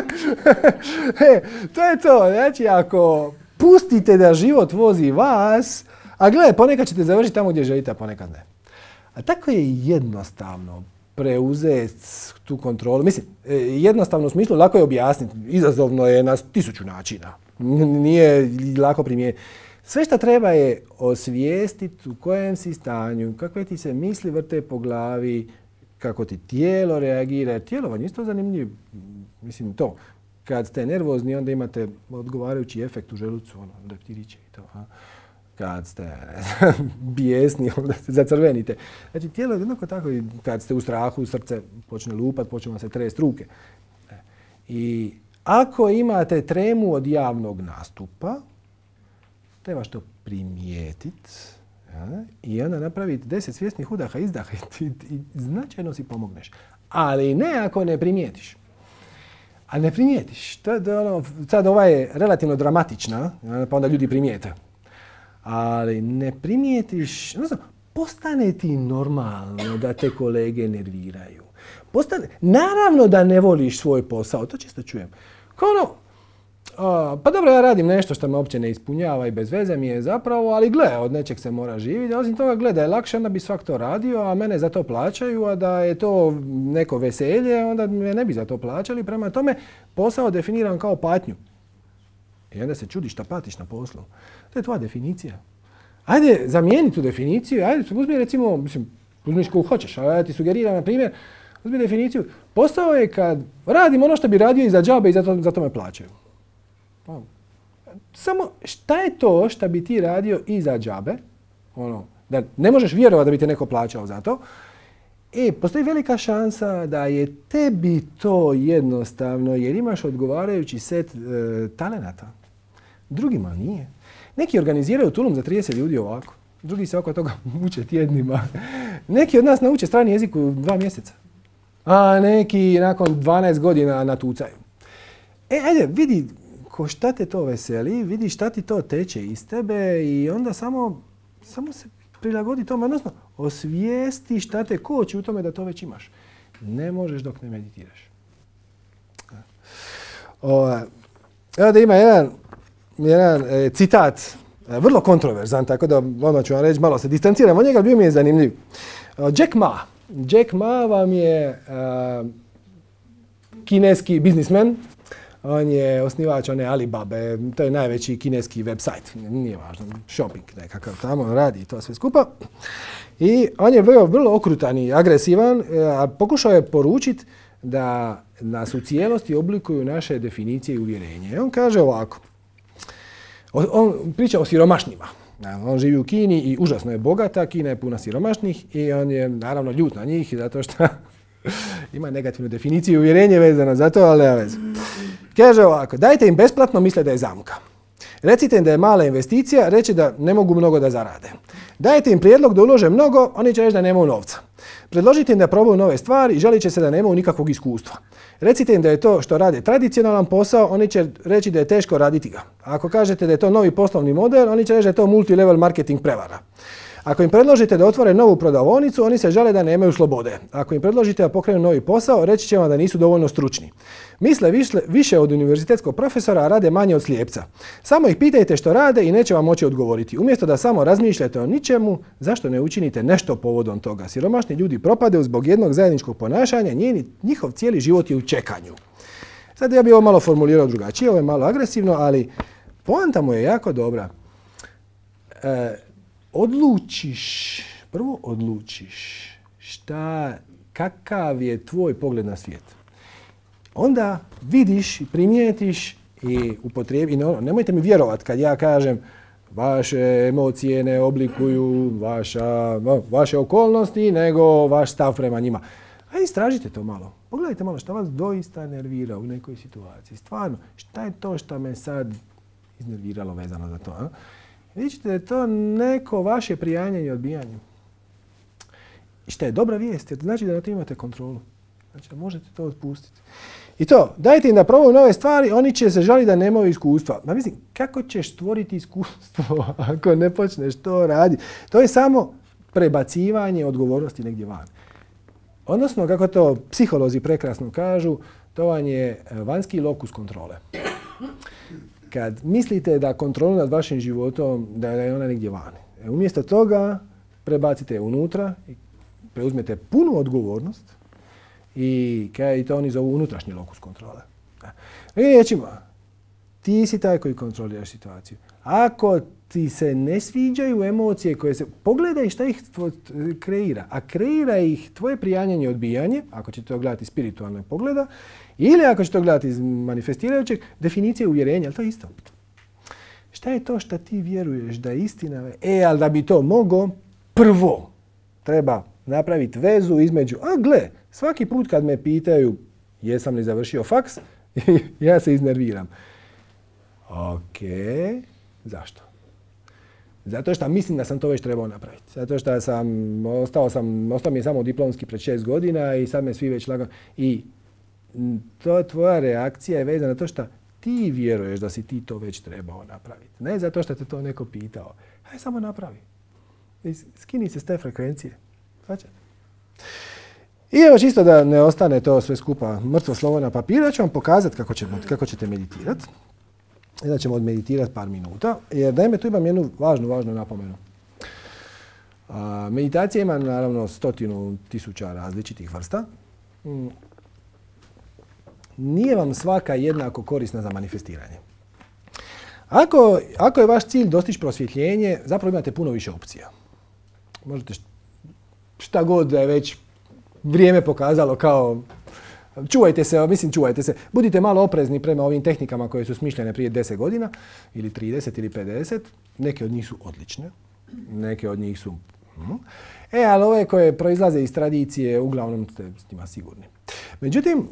E, to je to. Znači, ako pustite da život vozi vas, a gledaj, ponekad ćete završiti tamo gdje želite, a ponekad ne. A tako je jednostavno preuzeti tu kontrolu. Mislim, jednostavno u smislu lako je objasniti. Izazovno je na tisuću načina. Nije lako primijeniti. Sve što treba je osvijestiti u kojem si stanju, kakve ti se misli vrte po glavi, kako ti tijelo reagira. Tijelo vam je isto zanimljivo. Mislim to. Kad ste nervozni, onda imate odgovarajući efekt u želucu, ono, leptiriće i to. A? Kad ste bijesni, onda se zacrvenite. Znači, tijelo je jednako tako i kad ste u strahu, srce počne lupat, počne vam se trest ruke. I ako imate tremu od javnog nastupa, trebaš to primijetiti ja, i onda napraviti deset svjesnih udaha, izdaha i, i, i značajno si pomogneš. Ali ne ako ne primijetiš. A ne primijetiš. To je ono, sad ova je relativno dramatična, pa onda ljudi primijete. Ali ne primijetiš, odnosno, postane ti normalno da te kolege nerviraju. Postane, naravno da ne voliš svoj posao, to često čujem. Kao ono, a, pa dobro, ja radim nešto što me uopće ne ispunjava i bez veze mi je zapravo, ali gle, od nečeg se mora živjeti. Osim toga, gle, da je lakše, onda bi svak to radio, a mene za to plaćaju, a da je to neko veselje, onda me ne bi za to plaćali. Prema tome, posao definiram kao patnju. I onda se čudiš šta patiš na poslu. To je tvoja definicija. Ajde, zamijeni tu definiciju. Ajde, uzmi recimo, mislim, uzmiš koju hoćeš, ali ja ti sugeriram, na primjer, uzmi definiciju. Posao je kad radim ono što bi radio i za džabe i zato, zato me plaćaju. Samo šta je to što bi ti radio i za džabe? Ono, da ne možeš vjerovati da bi te neko plaćao za to. E, postoji velika šansa da je tebi to jednostavno jer imaš odgovarajući set e, talenata. Drugima nije. Neki organiziraju tulum za trideset ljudi ovako. Drugi se oko toga uče tjednima. Neki od nas nauče strani jezik u dva mjeseca. A neki nakon dvanaest godina natucaju. E, ajde, vidi ko šta te to veseli, vidi šta ti to teče iz tebe i onda samo, samo se prilagodi tome, odnosno osvijesti šta te koči u tome da to već imaš. Ne možeš dok ne meditiraš. O, evo da ima jedan, jedan e, citat, e, vrlo kontroverzan, tako da odmah ću vam reći, malo se distanciram od njega, bio mi je zanimljiv. O, Jack Ma. Jack Ma vam je e, kineski biznismen. On je osnivač one Alibabe, to je najveći kineski website, nije važno, shopping nekakav tamo, radi to sve skupa. I on je vrlo, vrlo okrutan i agresivan, a pokušao je poručiti da nas u cijelosti oblikuju naše definicije i uvjerenje. On kaže ovako, on priča o siromašnima. On živi u Kini i užasno je bogata, Kina je puna siromašnih i on je naravno ljut na njih zato što ima negativnu definiciju i uvjerenje vezano za to, ali nema veze. Kaže ovako, dajte im besplatno, misle da je zamka. Recite im da je mala investicija, reći da ne mogu mnogo da zarade. Dajte im prijedlog da ulože mnogo, oni će reći da nemaju novca. Predložite im da probaju nove stvari i želit će se da nemaju nikakvog iskustva. Recite im da je to što rade tradicionalan posao, oni će reći da je teško raditi ga. Ako kažete da je to novi poslovni model, oni će reći da je to multilevel marketing prevara. Ako im predložite da otvore novu prodavaonicu, oni se žale da nemaju slobode. Ako im predložite da pokrenu novi posao, reći će vam da nisu dovoljno stručni. Misle više, više od univerzitetskog profesora, a rade manje od slijepca. Samo ih pitajte što rade i neće vam moći odgovoriti. Umjesto da samo razmišljate o ničemu, zašto ne učinite nešto povodom toga? Siromašni ljudi propade zbog jednog zajedničkog ponašanja, njeni, njihov cijeli život je u čekanju. Sad ja bih ovo malo formulirao drugačije, ovo je malo agresivno, ali poanta mu je jako dobra. E, odlučiš, prvo odlučiš šta, kakav je tvoj pogled na svijet. Onda vidiš i primijetiš i upotrijebi. No, nemojte mi vjerovati kad ja kažem vaše emocije ne oblikuju vaša, vaše okolnosti, nego vaš stav prema njima. A istražite to malo. Pogledajte malo šta vas doista nervira u nekoj situaciji. Stvarno, šta je to što me sad iznerviralo vezano za to? A? Vidite da je to neko vaše prijanjanje i odbijanje. I šta je dobra vijest, jer znači da na to imate kontrolu. Znači da možete to otpustiti. I to, dajte im da probaju nove stvari, oni će se žaliti da nemaju iskustva. Ma mislim, kako ćeš stvoriti iskustvo ako ne počneš to raditi? To je samo prebacivanje odgovornosti negdje van. Odnosno, kako to psiholozi prekrasno kažu, to vam je vanjski lokus kontrole. Kad mislite da kontrolu nad vašim životom, da je ona negdje van. Umjesto toga prebacite je unutra i preuzmete punu odgovornost i kaj to oni zovu unutrašnji lokus kontrole. Riječima, ti si taj koji kontroliraš situaciju. Ako ti se ne sviđaju emocije koje se... Pogledaj šta ih kreira. A kreira ih tvoje prijanjanje i odbijanje, ako ćete to gledati iz spiritualnog pogleda, ili ako ćete to gledati iz manifestirajućeg, definicije uvjerenja, ali to je isto. Šta je to što ti vjeruješ da je istina? E, ali da bi to mogao, prvo treba napraviti vezu između, a gle, svaki put kad me pitaju jesam li završio faks, ja se iznerviram. Ok, zašto? Zato što mislim da sam to već trebao napraviti. Zato što sam, ostao sam, ostao mi je samo diplomski pred šest godina i sad me svi već lagano. I to tvoja reakcija je vezana na to što ti vjeruješ da si ti to već trebao napraviti. Ne zato što te to neko pitao. Hajde samo napravi. Skini se s te frekvencije. Svačate? I evo čisto da ne ostane to sve skupa mrtvo slovo na papiru, ja ću vam pokazati kako, ćemo, kako ćete meditirati. I da ćemo odmeditirati par minuta. Jer naime, tu imam jednu važnu, važnu napomenu. A, meditacija ima naravno stotinu tisuća različitih vrsta. Mm. Nije vam svaka jednako korisna za manifestiranje. Ako, ako je vaš cilj dostići prosvjetljenje, zapravo imate puno više opcija. Možete šta god da je već vrijeme pokazalo kao čuvajte se, mislim čuvajte se, budite malo oprezni prema ovim tehnikama koje su smišljene prije deset godina ili trideset ili pedeset. Neke od njih su odlične, neke od njih su... Hmm. E, ali ove koje proizlaze iz tradicije, uglavnom ste s njima sigurni. Međutim,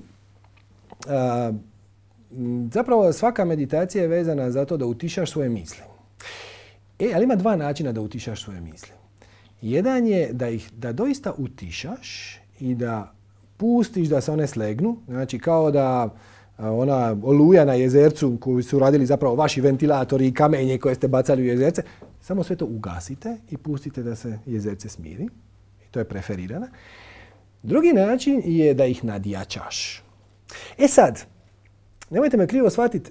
a, zapravo svaka meditacija je vezana za to da utišaš svoje misli. E, ali ima dva načina da utišaš svoje misli. Jedan je da ih da doista utišaš i da pustiš da se one slegnu. Znači kao da ona oluja na jezercu koju su radili zapravo vaši ventilatori i kamenje koje ste bacali u jezerce. Samo sve to ugasite i pustite da se jezerce smiri. I to je preferirano. Drugi način je da ih nadjačaš. E sad, nemojte me krivo shvatiti,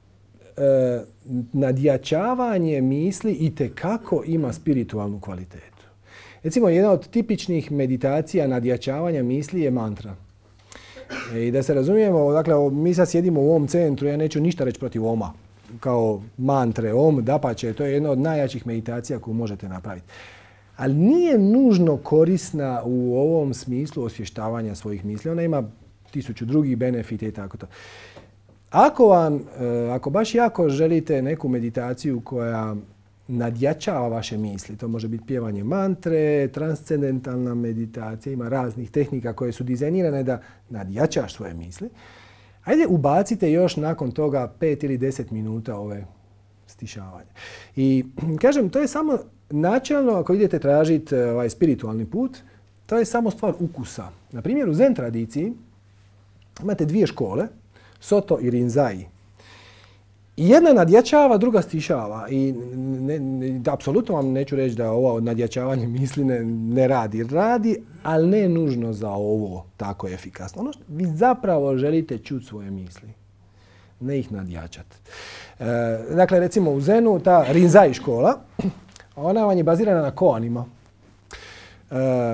e, nadjačavanje misli itekako ima spiritualnu kvalitetu. Recimo, jedna od tipičnih meditacija nadjačavanja misli je mantra. E, I da se razumijemo, dakle, mi sad sjedimo u ovom centru, ja neću ništa reći protiv oma. Kao mantre, om, dapače, to je jedna od najjačih meditacija koju možete napraviti. Ali nije nužno korisna u ovom smislu osvještavanja svojih misli. Ona ima tisuću drugih benefita i tako to. Ako vam, ako baš jako želite neku meditaciju koja nadjačava vaše misli, to može biti pjevanje mantre, transcendentalna meditacija, ima raznih tehnika koje su dizajnirane da nadjačaš svoje misli. Ajde ubacite još nakon toga pet ili deset minuta ove stišavanja. I kažem, to je samo načelno, ako idete tražiti ovaj spiritualni put, to je samo stvar ukusa. Na primjer, u zen tradiciji imate dvije škole, Soto i Rinzai. I jedna nadjačava, druga stišava. I ne, ne, apsolutno vam neću reći da ovo nadjačavanje misli ne, ne radi. Radi, ali ne nužno za ovo tako efikasno. Ono što vi zapravo želite čuti svoje misli. Ne ih nadjačati. E, dakle, recimo u Zenu, ta Rinzai škola, ona vam je bazirana na koanima. E,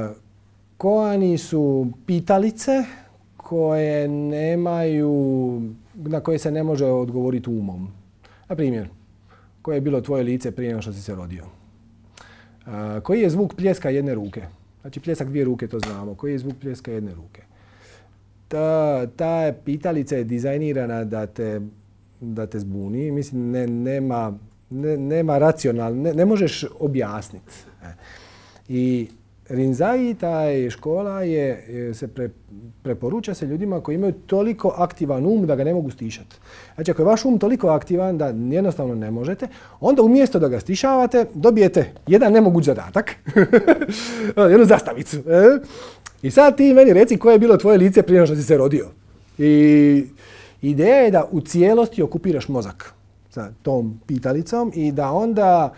koani su pitalice koje nemaju, na koje se ne može odgovoriti umom. Na primjer, koje je bilo tvoje lice prije nego što si se rodio? A, koji je zvuk pljeska jedne ruke? Znači pljesak dvije ruke, to znamo. Koji je zvuk pljeska jedne ruke? Ta, ta pitalica je dizajnirana da te, da te zbuni. Mislim, ne, nema, ne, nema racionalno, ne, ne možeš objasniti. I Rinzai, ta škola je, se pre, preporuča se ljudima koji imaju toliko aktivan um da ga ne mogu stišati. Znači, ako je vaš um toliko aktivan da jednostavno ne možete, onda umjesto da ga stišavate, dobijete jedan nemoguć zadatak, jednu zastavicu. I sad ti meni reci koje je bilo tvoje lice prije nego što si se rodio. I ideja je da u cijelosti okupiraš mozak sa tom pitalicom i da onda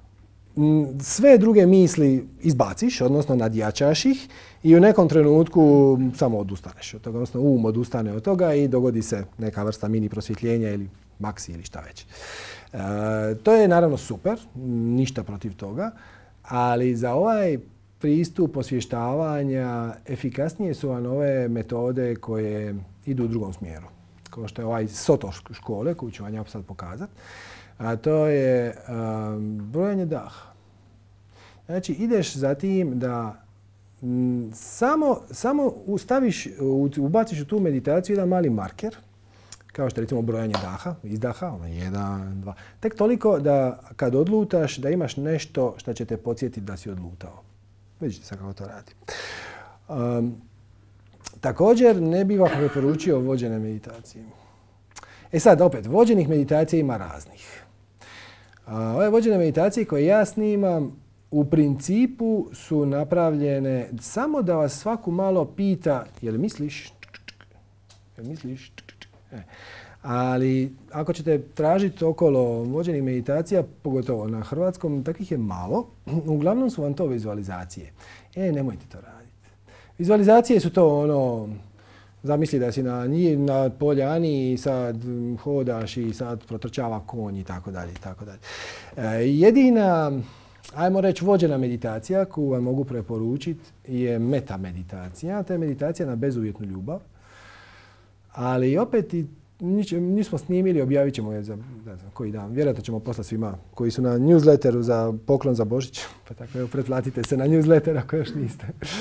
sve druge misli izbaciš, odnosno nadjačaš ih i u nekom trenutku samo odustaneš od toga, odnosno um odustane od toga i dogodi se neka vrsta mini prosvjetljenja ili maksi ili šta već. E, to je naravno super, ništa protiv toga, ali za ovaj pristup osvještavanja efikasnije su vam ove metode koje idu u drugom smjeru. Kao što je ovaj Soto škole, koju ću vam ja sad pokazati. A to je um, brojanje daha. Znači, ideš za tim da m, samo, samo staviš, ubaciš u tu meditaciju jedan mali marker, kao što je recimo brojanje daha, izdaha, ono jedan, dva. Tek toliko da kad odlutaš, da imaš nešto što će te podsjetiti da si odlutao. Vidite sad kako to radi. Um, također, ne bih vam preporučio vođene meditacije. E sad, opet, vođenih meditacija ima raznih. A ove vođene meditacije koje ja snimam u principu su napravljene samo da vas svaku malo pita je li misliš? Je li misliš? E. Ali ako ćete tražiti okolo vođenih meditacija, pogotovo na hrvatskom, takvih je malo. Uglavnom su vam to vizualizacije. E, nemojte to raditi. Vizualizacije su to ono, zamisli da si na, na poljani i sad hodaš i sad protrčava konj i tako dalje i tako dalje. Jedina, ajmo reći, vođena meditacija koju vam mogu preporučiti je meta meditacija. To je meditacija na bezuvjetnu ljubav. Ali opet i nismo snimili, objavit ćemo je za ne znam, koji dan. Vjerojatno ćemo poslati svima koji su na newsletteru za poklon za Božić. Pa tako evo, pretplatite se na newsletter ako još niste.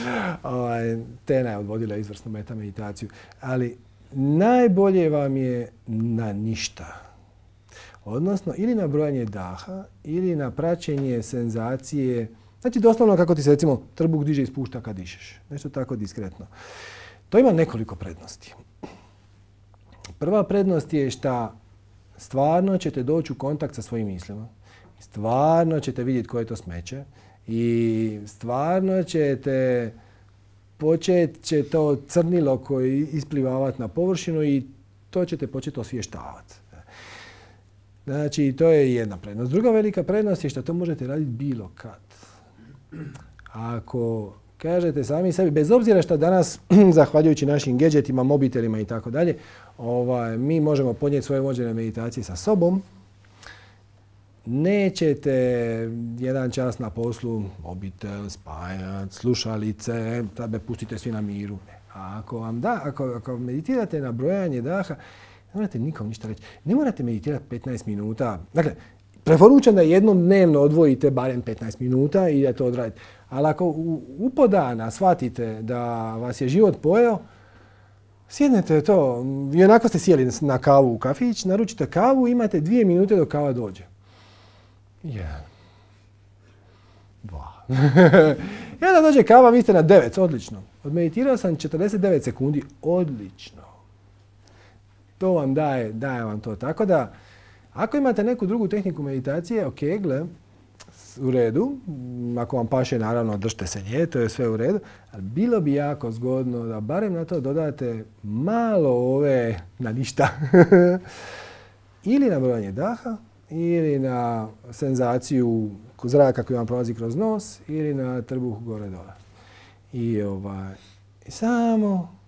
Tena je odvodila izvrsnu meta meditaciju. Ali najbolje vam je na ništa. Odnosno, ili na brojanje daha, ili na praćenje senzacije. Znači, doslovno kako ti se recimo trbuh diže i spušta kad dišeš. Nešto tako diskretno. To ima nekoliko prednosti. Prva prednost je što stvarno ćete doći u kontakt sa svojim mislima. Stvarno ćete vidjeti koje je to smeće. I stvarno ćete početi će to crnilo koje isplivavati na površinu i to ćete početi osvještavati. Znači, to je jedna prednost. Druga velika prednost je što to možete raditi bilo kad. Ako kažete sami sebi, bez obzira što danas, zahvaljujući našim gadgetima, mobitelima i tako dalje, mi možemo podnijeti svoje vođene meditacije sa sobom, nećete jedan čas na poslu, mobitel, spajac, slušalice, sad me pustite svi na miru. A ako vam da, ako, ako meditirate na brojanje daha, ne morate nikom ništa reći. Ne morate meditirati petnaest minuta. Dakle, preporučam da jednom dnevno odvojite barem petnaest minuta i da to odradite. Ali ako u po dana shvatite da vas je život pojeo, sjednete to, i onako ste sjeli na kavu u kafić, naručite kavu, imate dvije minute dok kava dođe. Jedan. Dva. I onda dođe kava, vi ste na devet, odlično. Odmeditirao sam četrdeset devet sekundi, odlično. To vam daje, daje vam to. Tako da, ako imate neku drugu tehniku meditacije, ok, gle, u redu. Ako vam paše, naravno, držite se nje, to je sve u redu. Ali bilo bi jako zgodno da barem na to dodate malo ove na ništa. Ili na brojanje daha, ili na senzaciju zraka koji vam prolazi kroz nos, ili na trbuh gore dole. I ovaj, samo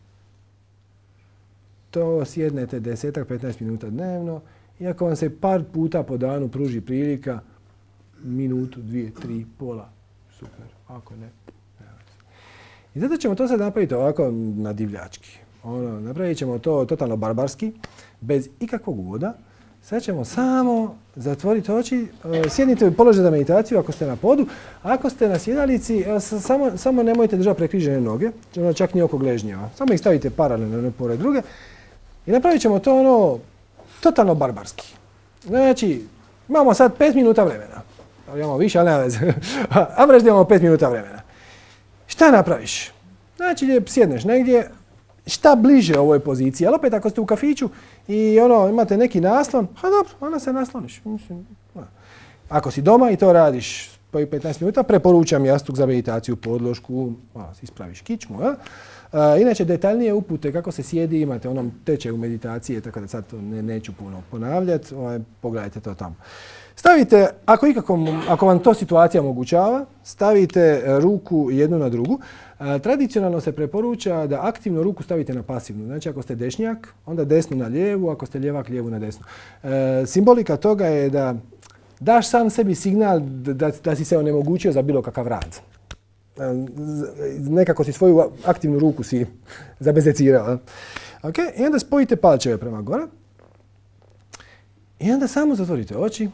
to sjednete deset do petnaest minuta dnevno i ako vam se par puta po danu pruži prilika, minutu, dvije, tri, pola, super, ako ne. I zato ćemo to sad napraviti ovako na divljački. Ono, napravit ćemo to totalno barbarski, bez ikakvog uvoda. Sad ćemo samo zatvoriti oči, sjednite u položaj za meditaciju ako ste na podu, ako ste na sjedalici, samo, samo nemojte držati prekrižene noge, čak ni oko gležnjeva. Samo ih stavite paralelno ne pored druge i napravit ćemo to ono totalno barbarski. Znači, imamo sad pet minuta vremena. Imamo više, ali nema veze. A mreš da imamo pet minuta vremena. Šta napraviš? Znači, sjedneš negdje, šta bliže ovoj poziciji, ali opet ako ste u kafiću i ono, imate neki naslon, ha dobro, onda se nasloniš. Ako si doma i to radiš po petnaest minuta, preporučam jastuk za meditaciju, podlošku, malo si ispraviš kičmu. Ja? Uh, inače, detaljnije upute kako se sjedi imate onom tečaju meditacije, tako da sad to ne, neću puno ponavljati, ovaj, pogledajte to tamo. Stavite, ako, ikako, ako vam to situacija omogućava, stavite ruku jednu na drugu. A, tradicionalno se preporuča da aktivno ruku stavite na pasivnu. Znači ako ste dešnjak, onda desnu na lijevu, ako ste lijevak, lijevu na desnu. E, simbolika toga je da daš sam sebi signal da, da, da si se onemogućio za bilo kakav rad. E, nekako si svoju aktivnu ruku si zabezecirao. Okay? I onda spojite palčeve prema gore. I onda samo zatvorite oči.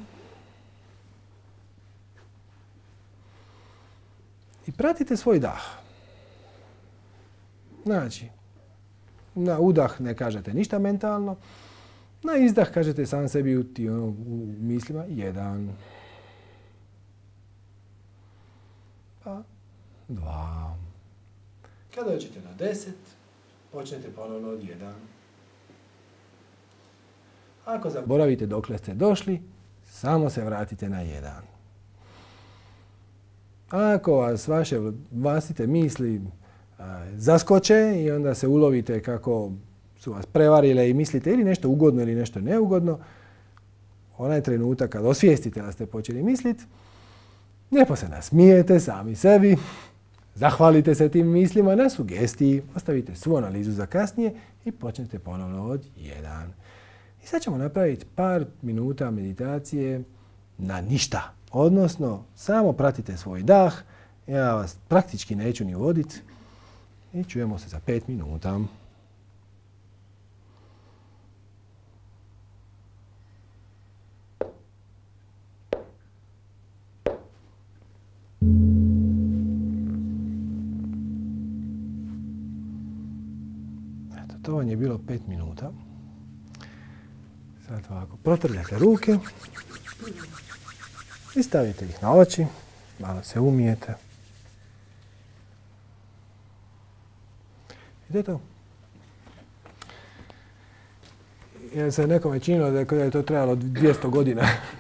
I pratite svoj dah. Znači, na udah ne kažete ništa mentalno, na izdah kažete sam sebi u, ono, u mislima jedan, pa dva. Kada dođete na deset, počnete ponovno od jedan. Ako zaboravite dokle ste došli, samo se vratite na jedan. Ako vas vaše vlastite misli a, zaskoče i onda se ulovite kako su vas prevarile i mislite ili nešto ugodno ili nešto neugodno, onaj trenutak kad osvijestite da ste počeli misliti, lijepo se nasmijete sami sebi, zahvalite se tim mislima na sugestiji, ostavite svu analizu za kasnije i počnete ponovno od jedan. I sad ćemo napraviti par minuta meditacije na ništa. Odnosno, samo pratite svoj dah, ja vas praktički neću ni voditi i čujemo se za pet minuta. Eto, to vam je bilo pet minuta. Sad ovako, protrljate ruke. I stavite ih na oči, malo se umijete. I to je to. Jer se nekome činilo da je to trebalo dvjesto godina.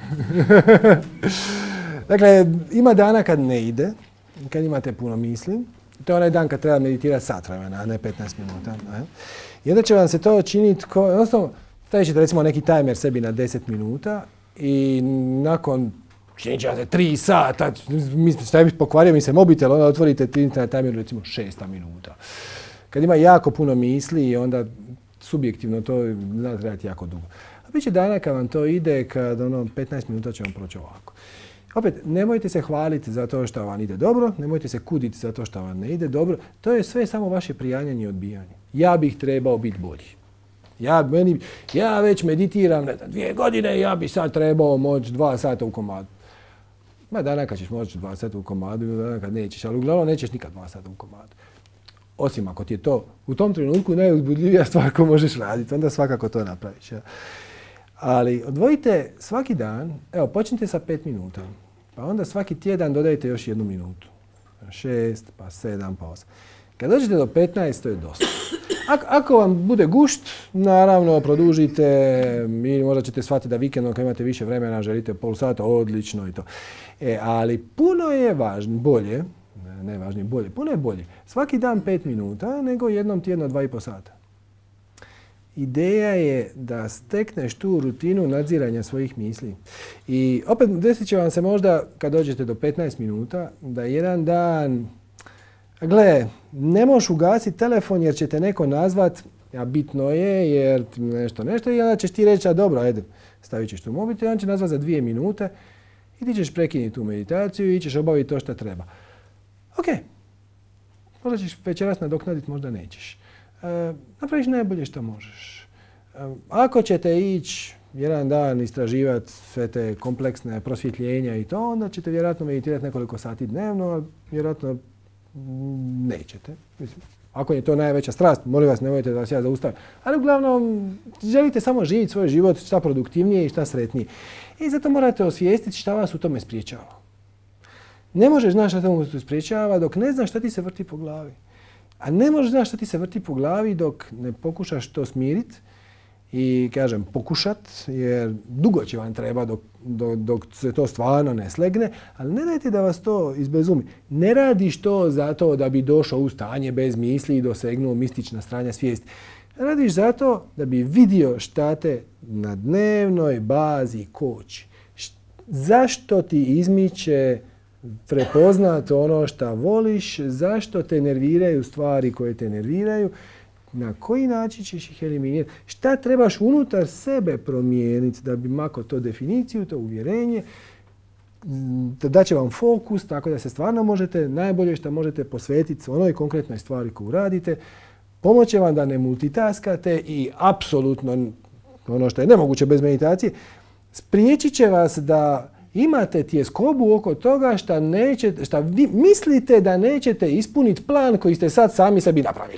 Dakle, ima dana kad ne ide, kad imate puno misli. To je onaj dan kad treba meditirati sat vremena, a ne petnaest minuta. Ne? I onda će vam se to činiti, odnosno, stavit ćete recimo neki tajmer sebi na deset minuta i nakon činit će vam se tri sata, pokvario mi se mobitel, onda otvorite na tajmeru recimo šest minuta. Kad ima jako puno misli i onda subjektivno to zna trebati jako dugo. A bit će dana kad vam to ide, kad ono petnaest minuta će vam proći ovako. Opet, nemojte se hvaliti za to što vam ide dobro, nemojte se kuditi za to što vam ne ide dobro. To je sve samo vaše prijanjanje i odbijanje. Ja bih trebao biti bolji. Ja, meni, ja već meditiram ne znam, dvije godine i ja bi sad trebao moći dva sata u komadu. Ma dana kad ćeš moći dva sata u komadu ili dana kad nećeš, ali uglavnom nećeš nikad dva sata u komadu. Osim ako ti je to u tom trenutku najuzbudljivija stvar koju možeš raditi, onda svakako to napraviš. Ja. Ali odvojite svaki dan, evo počnite sa pet minuta, pa onda svaki tjedan dodajte još jednu minutu. Šest, pa sedam, pa osam. Kad dođete do petnaest, to je dosta. Ako, ako vam bude gušt, naravno produžite i možda ćete shvatiti da vikendom kad imate više vremena želite pol sata, odlično i to. E, ali puno je važno, bolje, ne važnije, bolje, puno je bolje. Svaki dan pet minuta nego jednom tjedno dva i po sata. Ideja je da stekneš tu rutinu nadziranja svojih misli. I opet desit će vam se možda kad dođete do petnaest minuta da jedan dan, gle, ne možeš ugasiti telefon jer će te neko nazvat, a bitno je jer nešto nešto i onda ćeš ti reći, a dobro, ajde, stavit ćeš tu mobitel i on će nazvat za dvije minute i ti ćeš prekinuti tu meditaciju i ćeš obaviti to što treba. Ok, možda ćeš večeras nadoknaditi, možda nećeš. E, napraviš najbolje što možeš. Ako ćete ići jedan dan istraživati sve te kompleksne prosvjetljenja i to, onda ćete vjerojatno meditirati nekoliko sati dnevno, a vjerojatno nećete. Mislim, ako je to najveća strast, molim vas, nemojte da vas ja zaustavim. Ali uglavnom, želite samo živjeti svoj život šta produktivnije i šta sretnije. I zato morate osvijestiti šta vas u tome spriječava. Ne možeš znaš šta te spriječava dok ne znaš šta ti se vrti po glavi. A ne možeš znaš šta ti se vrti po glavi dok ne pokušaš to smiriti i, kažem, pokušat, jer dugo će vam treba dok, dok, dok se to stvarno ne slegne, ali ne dajte da vas to izbezumi. Ne radiš to zato da bi došao u stanje bez misli i dosegnuo mistična stranja svijesti. Radiš zato da bi vidio šta te na dnevnoj bazi koči. Zašto ti izmiče prepoznat ono što voliš, zašto te nerviraju stvari koje te nerviraju, na koji način ćeš ih eliminirati, šta trebaš unutar sebe promijeniti da bi mako to definiciju, to uvjerenje, da će vam fokus, tako da se stvarno možete, najbolje što možete posvetiti onoj konkretnoj stvari koju radite, pomoće vam da ne multitaskate i apsolutno ono što je nemoguće bez meditacije, spriječit će vas da imate tjeskobu oko toga šta, nećete, šta vi mislite da nećete ispuniti plan koji ste sad sami sebi napravili.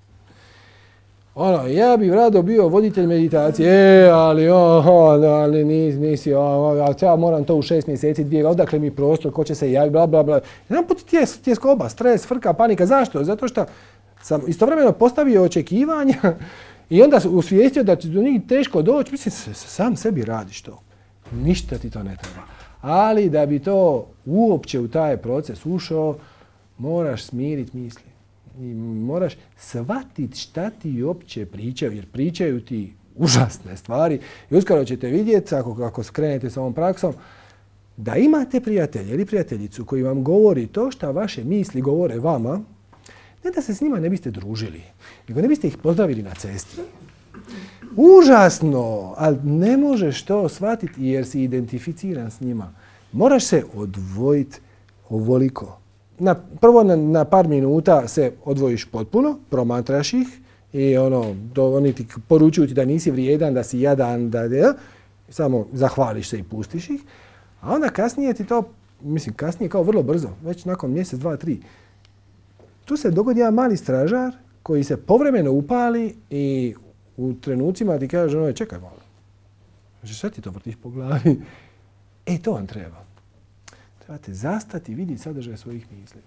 Ono, ja bih rado bio voditelj meditacije, e, ali, oh, ali nisi, nisi oh, ja moram to u šest mjeseci, dvije, odakle mi prostor, ko će se javiti, bla, bla, bla. Jedan put tjes, tjeskoba, stres, frka, panika. Zašto? Zato što sam istovremeno postavio očekivanja i onda usvijestio da će do njih teško doći. Mislim, sam sebi radiš to. Ništa ti to ne treba. Ali da bi to uopće u taj proces ušao, moraš smiriti misli. I moraš shvatiti šta ti uopće pričaju, jer pričaju ti užasne stvari. I uskoro ćete vidjeti, ako, ako skrenete s ovom praksom, da imate prijatelja ili prijateljicu koji vam govori to što vaše misli govore vama, ne da se s njima ne biste družili, nego ne biste ih pozdravili na cesti. Užasno, ali ne možeš to shvatiti jer si identificiran s njima. Moraš se odvojiti ovoliko. Na, prvo na, na par minuta se odvojiš potpuno, promatraš ih i ono, do, oni ti poručuju ti da nisi vrijedan, da si jadan, da, da samo zahvališ se i pustiš ih. A onda kasnije ti to, mislim kasnije kao vrlo brzo, već nakon mjesec, dva, tri, tu se dogodi jedan mali stražar koji se povremeno upali i u trenucima ti kaže ono, čekaj malo, šta ti to vrtiš po glavi? E, to vam treba. Trebate zastati i vidjeti sadržaj svojih misli.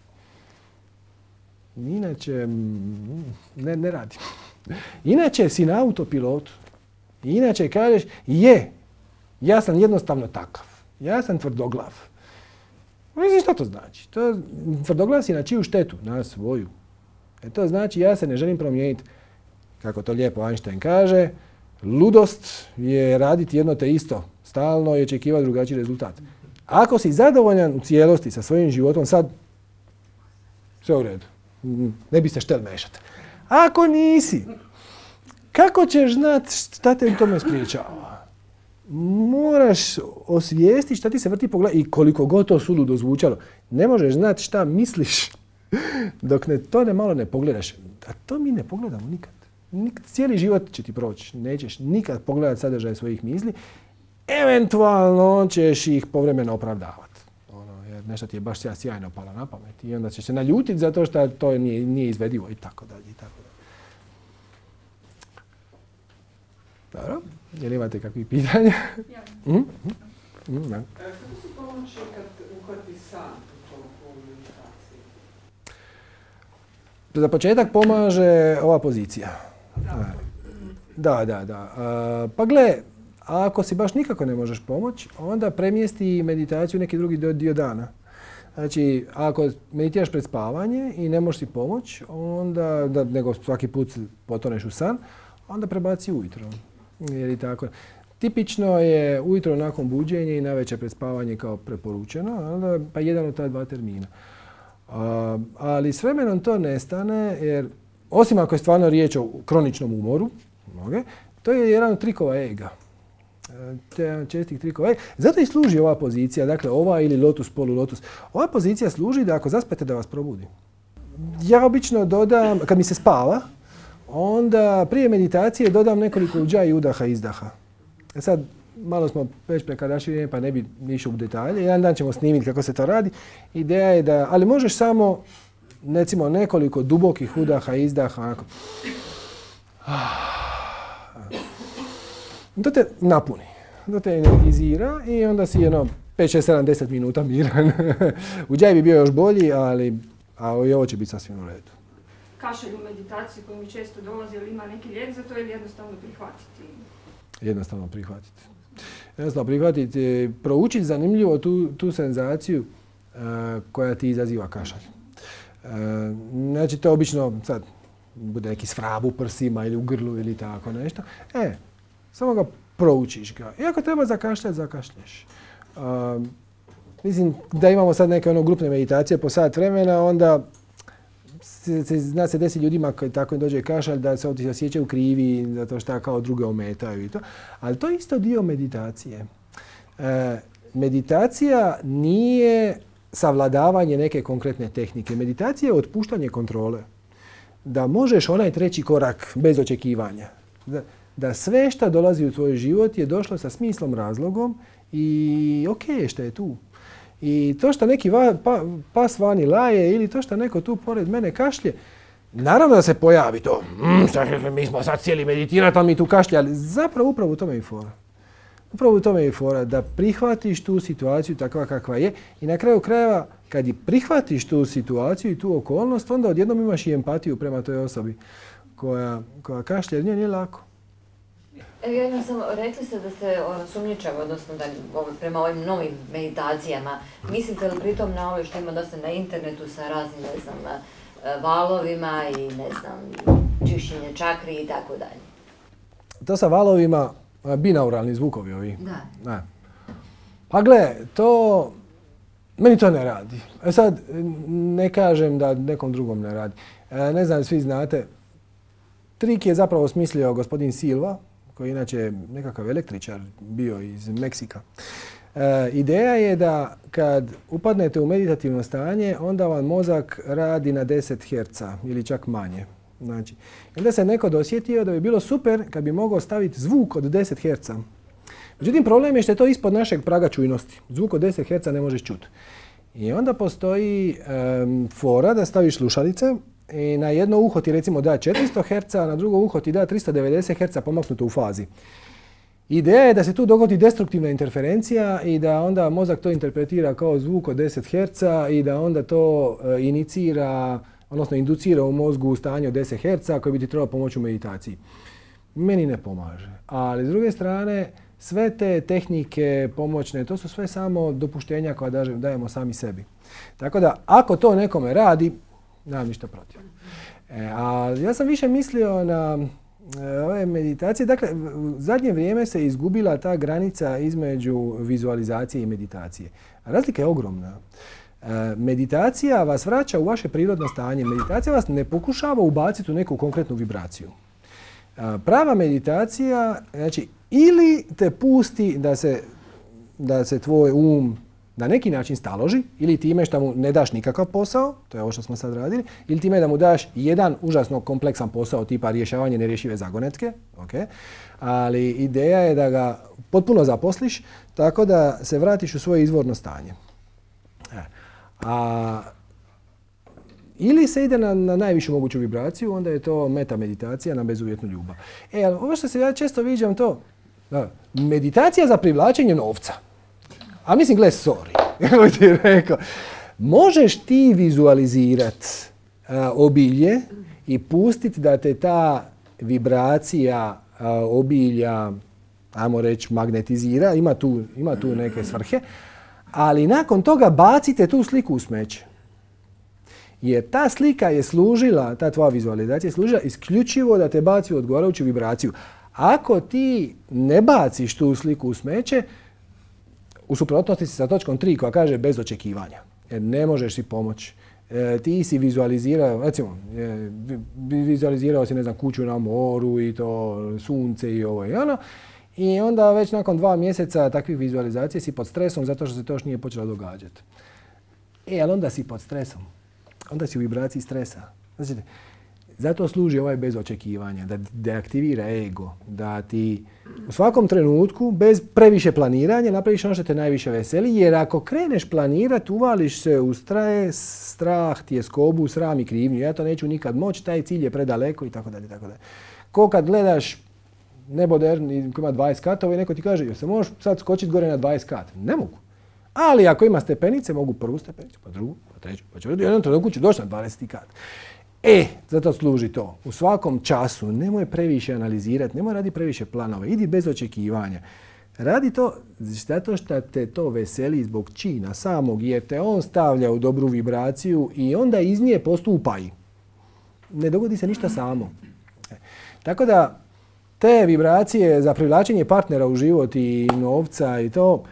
Inače, ne, ne radi. Inače si na autopilotu. Inače kažeš, je, ja sam jednostavno takav. Ja sam tvrdoglav. Mislim, što to znači? To, tvrdoglav si na čiju štetu? Na svoju. E to znači, ja se ne želim promijeniti. Kako to lijepo Einstein kaže, ludost je raditi jedno te isto. Stalno i očekivati drugačiji rezultat. Ako si zadovoljan u cijelosti sa svojim životom, sad sve u redu. Ne bi se štel mešati. Ako nisi, kako ćeš znati šta te u tome spriječava? Moraš osvijestiti šta ti se vrti po glavi i koliko god to suludo zvučalo. Ne možeš znati šta misliš dok ne, to ne malo ne pogledaš. A to mi ne pogledamo nikad. Nikad. Cijeli život će ti proći. Nećeš nikad pogledati sadržaj svojih misli. Eventualno ćeš ih povremeno opravdavati. Ono, jer nešto ti je baš sjajno palo na pamet. I onda ćeš se naljutiti zato što to nije, nije izvedivo i tako dalje. I tako dalje. Dobro. Je li imate kakvih pitanja? Ja. Mm? Mm? Mm, da. Kako se pomoći kad uhvati san u meditaciji? Za početak pomaže ova pozicija. Da, da, da. Uh, pa gle, ako si baš nikako ne možeš pomoći, onda premjesti meditaciju neki drugi dio dana. Znači, ako meditiraš pred spavanje i ne možeš si pomoći, onda, da, nego svaki put potoneš u san, onda prebaci ujutro. Jer i tako. Tipično je ujutro nakon buđenja i navečer pred spavanje kao preporučeno, onda, pa jedan od ta dva termina. Uh, ali s vremenom to nestane, jer osim ako je stvarno riječ o kroničnom umoru, okay, to je jedan od trikova ega. Te čestih trikova ega. Zato i služi ova pozicija, dakle ova ili lotus, polulotus. Ova pozicija služi da ako zaspete da vas probudi. Ja obično dodam, kad mi se spava, onda prije meditacije dodam nekoliko uđaj udaha i izdaha. E sad, malo smo već prekardašili, pa ne bi išao u detalje. Jedan dan ćemo snimiti kako se to radi. Ideja je da, ali možeš samo, recimo, nekoliko dubokih udaha i izdaha, onako. To te napuni, to te energizira i onda si jedno pet, šest, sedam, deset minuta miran. Uđaj bi bio još bolji, ali a i ovo će biti sasvim u redu. Kašalj u meditaciji koji mi često dolazi, ili ima neki lijek za to ili jednostavno prihvatiti? Jednostavno prihvatiti. Jednostavno prihvatiti, proučiti zanimljivo tu, tu senzaciju uh, koja ti izaziva kašalj. Uh, znači to obično sad bude neki svrab u prsima ili u grlu ili tako nešto. E, samo ga proučiš ga. I ako treba zakašljati, zakašlješ. Uh, mislim da imamo sad neke ono grupne meditacije po sat vremena, onda se, se, zna se desi ljudima koji tako im dođe kašalj da se osjećaju krivi, zato što kao druge ometaju i to. Ali to je isto dio meditacije. E, meditacija nije savladavanje neke konkretne tehnike. Meditacija je otpuštanje kontrole. Da možeš onaj treći korak bez očekivanja. Da, da sve što dolazi u tvoj život je došlo sa smislom, razlogom i ok je što je tu. I to što neki va, pa, pas vani laje ili to što neko tu pored mene kašlje, naravno da se pojavi to. Mm, mi smo sad cijeli meditirati, a mi tu kašlje, ali zapravo upravo u tome je fora. Upravo u tome je fora da prihvatiš tu situaciju takva kakva je i na kraju krajeva kad i prihvatiš tu situaciju i tu okolnost, onda odjednom imaš i empatiju prema toj osobi koja, koja kašlje, jer nje nije lako. Evo, ja imam samo, rekli ste da ste ono, sumnjičavi, odnosno da prema ovim novim meditacijama. Mislite li pritom na ove što ima dosta na internetu sa raznim, ne znam, valovima i ne znam, čišćenje čakri i tako dalje? To sa valovima, binauralni zvukovi ovi. Da. Ne. Pa gle, to, meni to ne radi. E sad, ne kažem da nekom drugom ne radi. E, ne znam, svi znate, trik je zapravo smislio gospodin Silva, koji je inače nekakav električar bio iz Meksika. E, ideja je da kad upadnete u meditativno stanje, onda vam mozak radi na deset herca ili čak manje. Znači, onda se neko dosjetio da bi bilo super kad bi mogao staviti zvuk od deset herca. Međutim, problem je što je to ispod našeg praga čujnosti. Zvuk od deset herca ne možeš čuti. I onda postoji um, fora da staviš slušalice i na jedno uho ti recimo da četiristo herca, a na drugo uho ti da tristo devedeset herca pomaknuto u fazi. Ideja je da se tu dogodi destruktivna interferencija i da onda mozak to interpretira kao zvuk od deset herca i da onda to uh, inicira, odnosno inducira u mozgu stanje od deset herca koji bi ti trebalo pomoći u meditaciji. Meni ne pomaže. Ali s druge strane, sve te tehnike pomoćne, to su sve samo dopuštenja koja dajemo sami sebi. Tako da, ako to nekome radi, nemam ništa protiv. E, a ja sam više mislio na e, ove meditacije. Dakle, u zadnje vrijeme se izgubila ta granica između vizualizacije i meditacije. A razlika je ogromna. E, meditacija vas vraća u vaše prirodno stanje. Meditacija vas ne pokušava ubaciti u neku konkretnu vibraciju. E, prava meditacija, znači, ili te pusti da se, da se tvoj um na neki način staloži, ili time što mu ne daš nikakav posao, to je ovo što smo sad radili, ili time da mu daš jedan užasno kompleksan posao tipa rješavanje nerješive zagonetke, okay. Ali ideja je da ga potpuno zaposliš tako da se vratiš u svoje izvorno stanje. A, ili se ide na, na najvišu moguću vibraciju, onda je to meta meditacija na bezuvjetnu ljubav. E, ali ovo što se ja često viđam to, da, meditacija za privlačenje novca. A mislim, gle, sorry, kako ti rekao, možeš ti vizualizirati uh, obilje i pustiti da te ta vibracija uh, obilja, ajmo reći, magnetizira, ima tu, ima tu neke svrhe, ali nakon toga bacite tu sliku u smeće. Jer ta slika je služila, ta tvoja vizualizacija je služila isključivo da te baci u odgovarajuću vibraciju. Ako ti ne baciš tu sliku u smeće, u suprotnosti si sa točkom tri koja kaže bez očekivanja. Jer ne možeš si pomoći. E, ti si vizualizirao, recimo, e, vizualizirao si, ne znam, kuću na moru i to sunce i ovo i ono. I onda već nakon dva mjeseca takvih vizualizacija si pod stresom zato što se to još nije počelo događati. E, ali onda si pod stresom. Onda si u vibraciji stresa. Znači, zato služi ovaj bez očekivanja, da deaktivira ego, da ti u svakom trenutku, bez previše planiranja, napraviš ono što te najviše veseli, jer ako kreneš planirati, uvališ se u straje, strah, tjeskobu, sram i krivnju. Ja to neću nikad moći, taj cilj je predaleko i tako dalje, tako dalje. Ko kad gledaš neboderni koji ima dvadeset katova i neko ti kaže, jel se možeš sad skočiti gore na dvadeset kata? Ne mogu. Ali ako ima stepenice, mogu prvu stepenicu, pa drugu, pa treću, pa četvrtu, jednom trenutku ću doći na dvadeseti kat. E, zato služi to. U svakom času nemoj previše analizirati, nemoj radi previše planova, idi bez očekivanja. Radi to zato što te to veseli zbog čina samog, jer te on stavlja u dobru vibraciju i onda iz nje postupaj. Ne dogodi se ništa samo. E. Tako da te vibracije za privlačenje partnera u život i novca i to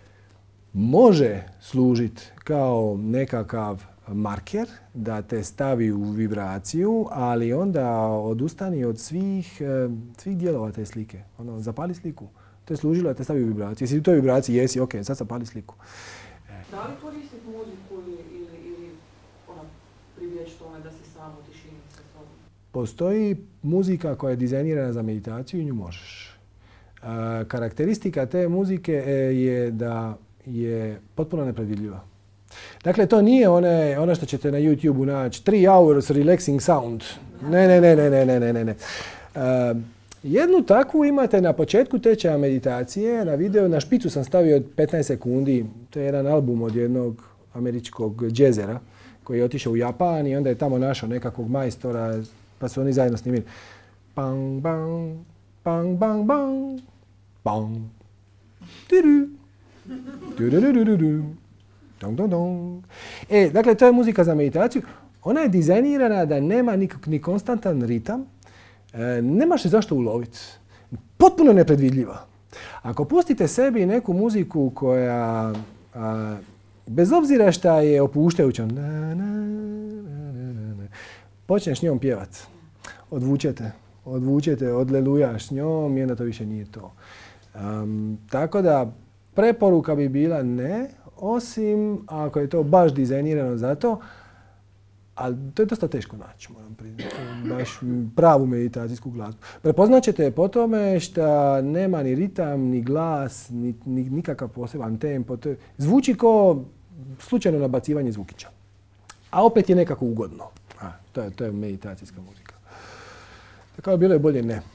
može služiti kao nekakav marker da te stavi u vibraciju, ali onda odustani od svih, svih dijelova te slike. Ono, zapali sliku. To je služilo da te stavi u vibraciju. Jesi u toj vibraciji? Jesi, ok, sad zapali sliku. Da li koristiti muziku ili, ili, ili ono, pribjeći tome da si sam u tišini sa sobom? Postoji muzika koja je dizajnirana za meditaciju i nju možeš. E, karakteristika te muzike je da je potpuno nepredvidljiva. Dakle, to nije one, ono što ćete na YouTubeu naći, three hours relaxing sound. Ne, ne, ne, ne, ne, ne, ne, ne. Uh, jednu takvu imate na početku tečaja meditacije, na video, na špicu sam stavio petnaest sekundi. To je jedan album od jednog američkog džezera koji je otišao u Japan i onda je tamo našao nekakvog majstora, pa su oni zajedno snimili. Bang, bang, bang, bang, bang, bang, tiru, tiru, tiru, tiru, tiru. Dong, dong, dong. E, dakle, to je muzika za meditaciju. Ona je dizajnirana da nema ni, ni konstantan ritam, e, nemaš se zašto uloviti. Potpuno nepredvidljiva. Ako pustite sebi neku muziku koja, a, bez obzira šta je opuštajuća, na, na, na, na, na, počneš njom pjevat. Odvučete, odvučete, odlelujaš s njom i onda to više nije to. Um, tako da, preporuka bi bila ne, osim ako je to baš dizajnirano za to, ali to je dosta teško naći, moram priznati, baš pravu meditacijsku glazbu. Prepoznat ćete je po tome što nema ni ritam, ni glas, ni, ni nikakav poseban tempo. To je, zvuči kao slučajno nabacivanje zvukića. A opet je nekako ugodno. A, to, je, to je meditacijska muzika. Tako da bilo je bolje ne.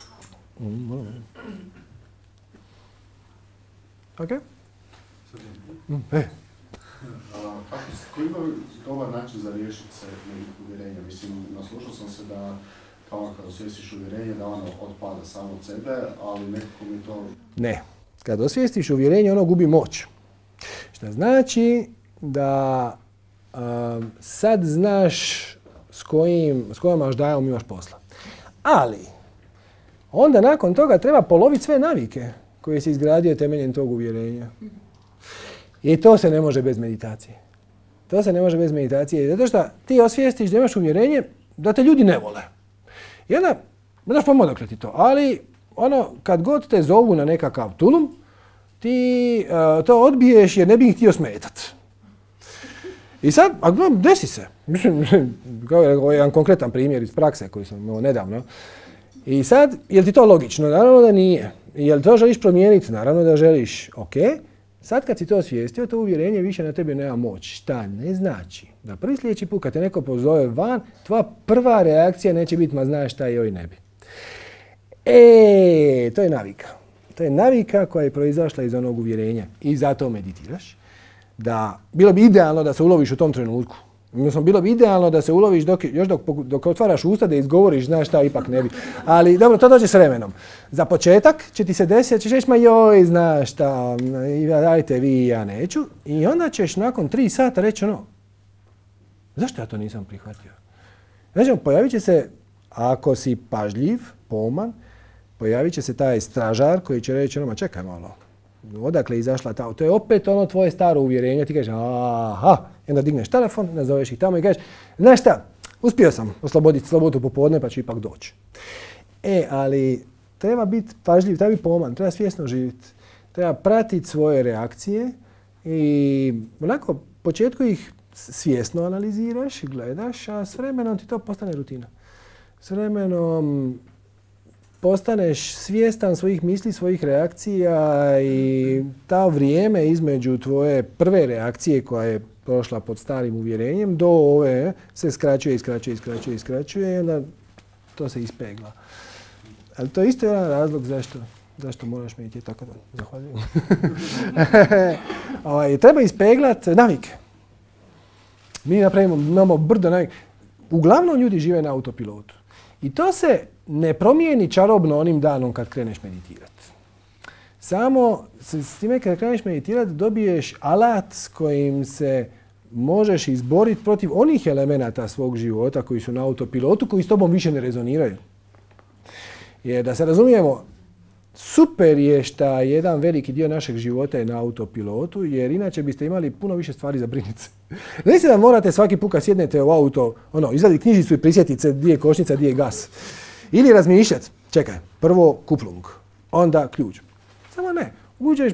Ok? Mm, e. Kako, koji ima dobar način za riješiti se nekih uvjerenja? Mislim, naslušao sam se da kao kad osvijestiš uvjerenje da ono otpada samo od sebe, ali nekako mi to... Ne. Kad osvijestiš uvjerenje, ono gubi moć. Što znači da um, sad znaš s kojim, s kojom aždajom imaš posla. Ali, onda nakon toga treba poloviti sve navike koje si izgradio temeljem tog uvjerenja. I to se ne može bez meditacije. To se ne može bez meditacije. Zato što ti osvijestiš da imaš uvjerenje da te ljudi ne vole. I onda, ne znaš pomoći dokle ti to. Ali, ono, kad god te zovu na nekakav tulum, ti uh, to odbiješ jer ne bi ih htio smetat. I sad, a desi se. Mislim, kao je jedan konkretan primjer iz prakse koji sam imao nedavno. I sad, je li ti to logično? Naravno da nije. Je li to želiš promijeniti? Naravno da želiš. Ok. Sad kad si to osvijestio, to uvjerenje više na tebe nema moć. Šta ne znači? Da prvi sljedeći put kad te neko pozove van, tvoja prva reakcija neće biti ma znaš šta joj ne bi. E, to je navika. To je navika koja je proizašla iz onog uvjerenja. I zato meditiraš. Da bilo bi idealno da se uloviš u tom trenutku. Mislim, bilo bi idealno da se uloviš dok, još dok, dok otvaraš usta da izgovoriš, znaš šta, ipak ne bi. Ali dobro, to dođe s vremenom. Za početak će ti se desiti, da ćeš reći, ma joj, znaš šta, dajte vi, ja neću. I onda ćeš nakon tri sata reći ono, zašto ja to nisam prihvatio? Znači, pojavit će se, ako si pažljiv, poman, pojavit će se taj stražar koji će reći ono, ma čekaj malo, odakle je izašla ta, to je opet ono tvoje staro uvjerenje, ti kažeš aha, i onda digneš telefon, nazoveš ih tamo i kažeš, znaš šta, uspio sam osloboditi slobodu popodne pa ću ipak doći. E, ali treba biti pažljiv, treba biti poman, treba svjesno živjeti, treba pratiti svoje reakcije i onako u početku ih svjesno analiziraš i gledaš, a s vremenom ti to postane rutina. S vremenom postaneš svjestan svojih misli, svojih reakcija i ta vrijeme između tvoje prve reakcije koja je prošla pod starim uvjerenjem do ove se skraćuje, iskraćuje, iskraćuje, iskraćuje i onda to se ispegla. Ali to je isto jedan razlog zašto, zašto moraš meditirati tako da. Zahvaljujem. ovaj, treba ispeglati navike. Mi napravimo, imamo brdo navike. Uglavnom ljudi žive na autopilotu. I to se ne promijeni čarobno onim danom kad kreneš meditirati. Samo s time kad kreneš meditirati dobiješ alat s kojim se možeš izboriti protiv onih elemenata svog života koji su na autopilotu, koji s tobom više ne rezoniraju. Jer da se razumijemo, super je šta jedan veliki dio našeg života je na autopilotu, jer inače biste imali puno više stvari za brinuti. Znači da morate svaki put kad sjednete u auto, ono, izvaditi knjižicu i prisjetiti se di je kočnica, di je gas. Ili razmišljati, čekaj, prvo kuplung, onda ključ. Samo ne, uđeš,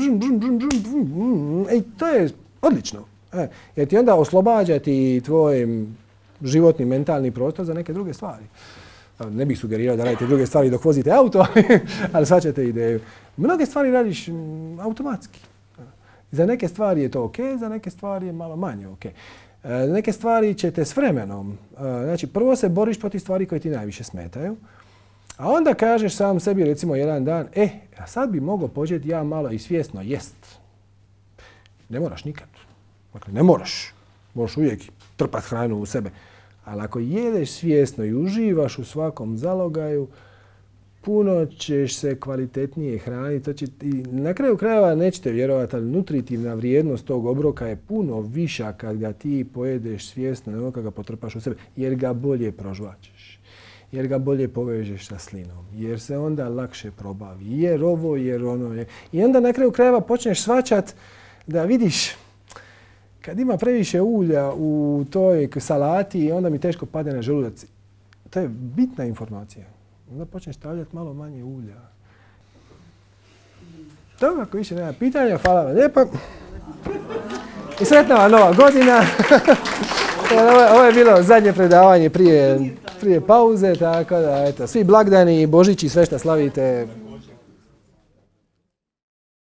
i to je odlično. E, jer ti onda oslobađati tvoj životni, mentalni prostor za neke druge stvari. Ne bih sugerirao da radite druge stvari dok vozite auto, ali shvaćate ideju. Mnoge stvari radiš automatski. Za neke stvari je to ok, za neke stvari je malo manje ok. Neke stvari ćete s vremenom. Znači, prvo se boriš protiv stvari koje ti najviše smetaju, a onda kažeš sam sebi recimo jedan dan, e, a sad bi mogao početi ja malo i svjesno jest. Ne moraš nikad. Dakle, ne moraš. Možeš uvijek trpati hranu u sebe. Ali ako jedeš svjesno i uživaš u svakom zalogaju, puno ćeš se kvalitetnije hraniti. Će, i na kraju krajeva nećete vjerovati, ali nutritivna vrijednost tog obroka je puno viša kad ga ti pojedeš svjesno nego kad ga potrpaš u sebe, jer ga bolje prožvačeš, jer ga bolje povežeš sa slinom, jer se onda lakše probavi, jer ovo, jer ono. Je. I onda na kraju krajeva počneš shvaćat da vidiš kad ima previše ulja u toj salati, onda mi teško padne na želudac. To je bitna informacija. Onda počneš stavljati malo manje ulja. Dobro, ako više nema pitanja, hvala vam lijepa. I sretna vam nova godina. Ovo je bilo zadnje predavanje prije, prije pauze, tako da eto, svi blagdani, Božić i sve što slavite.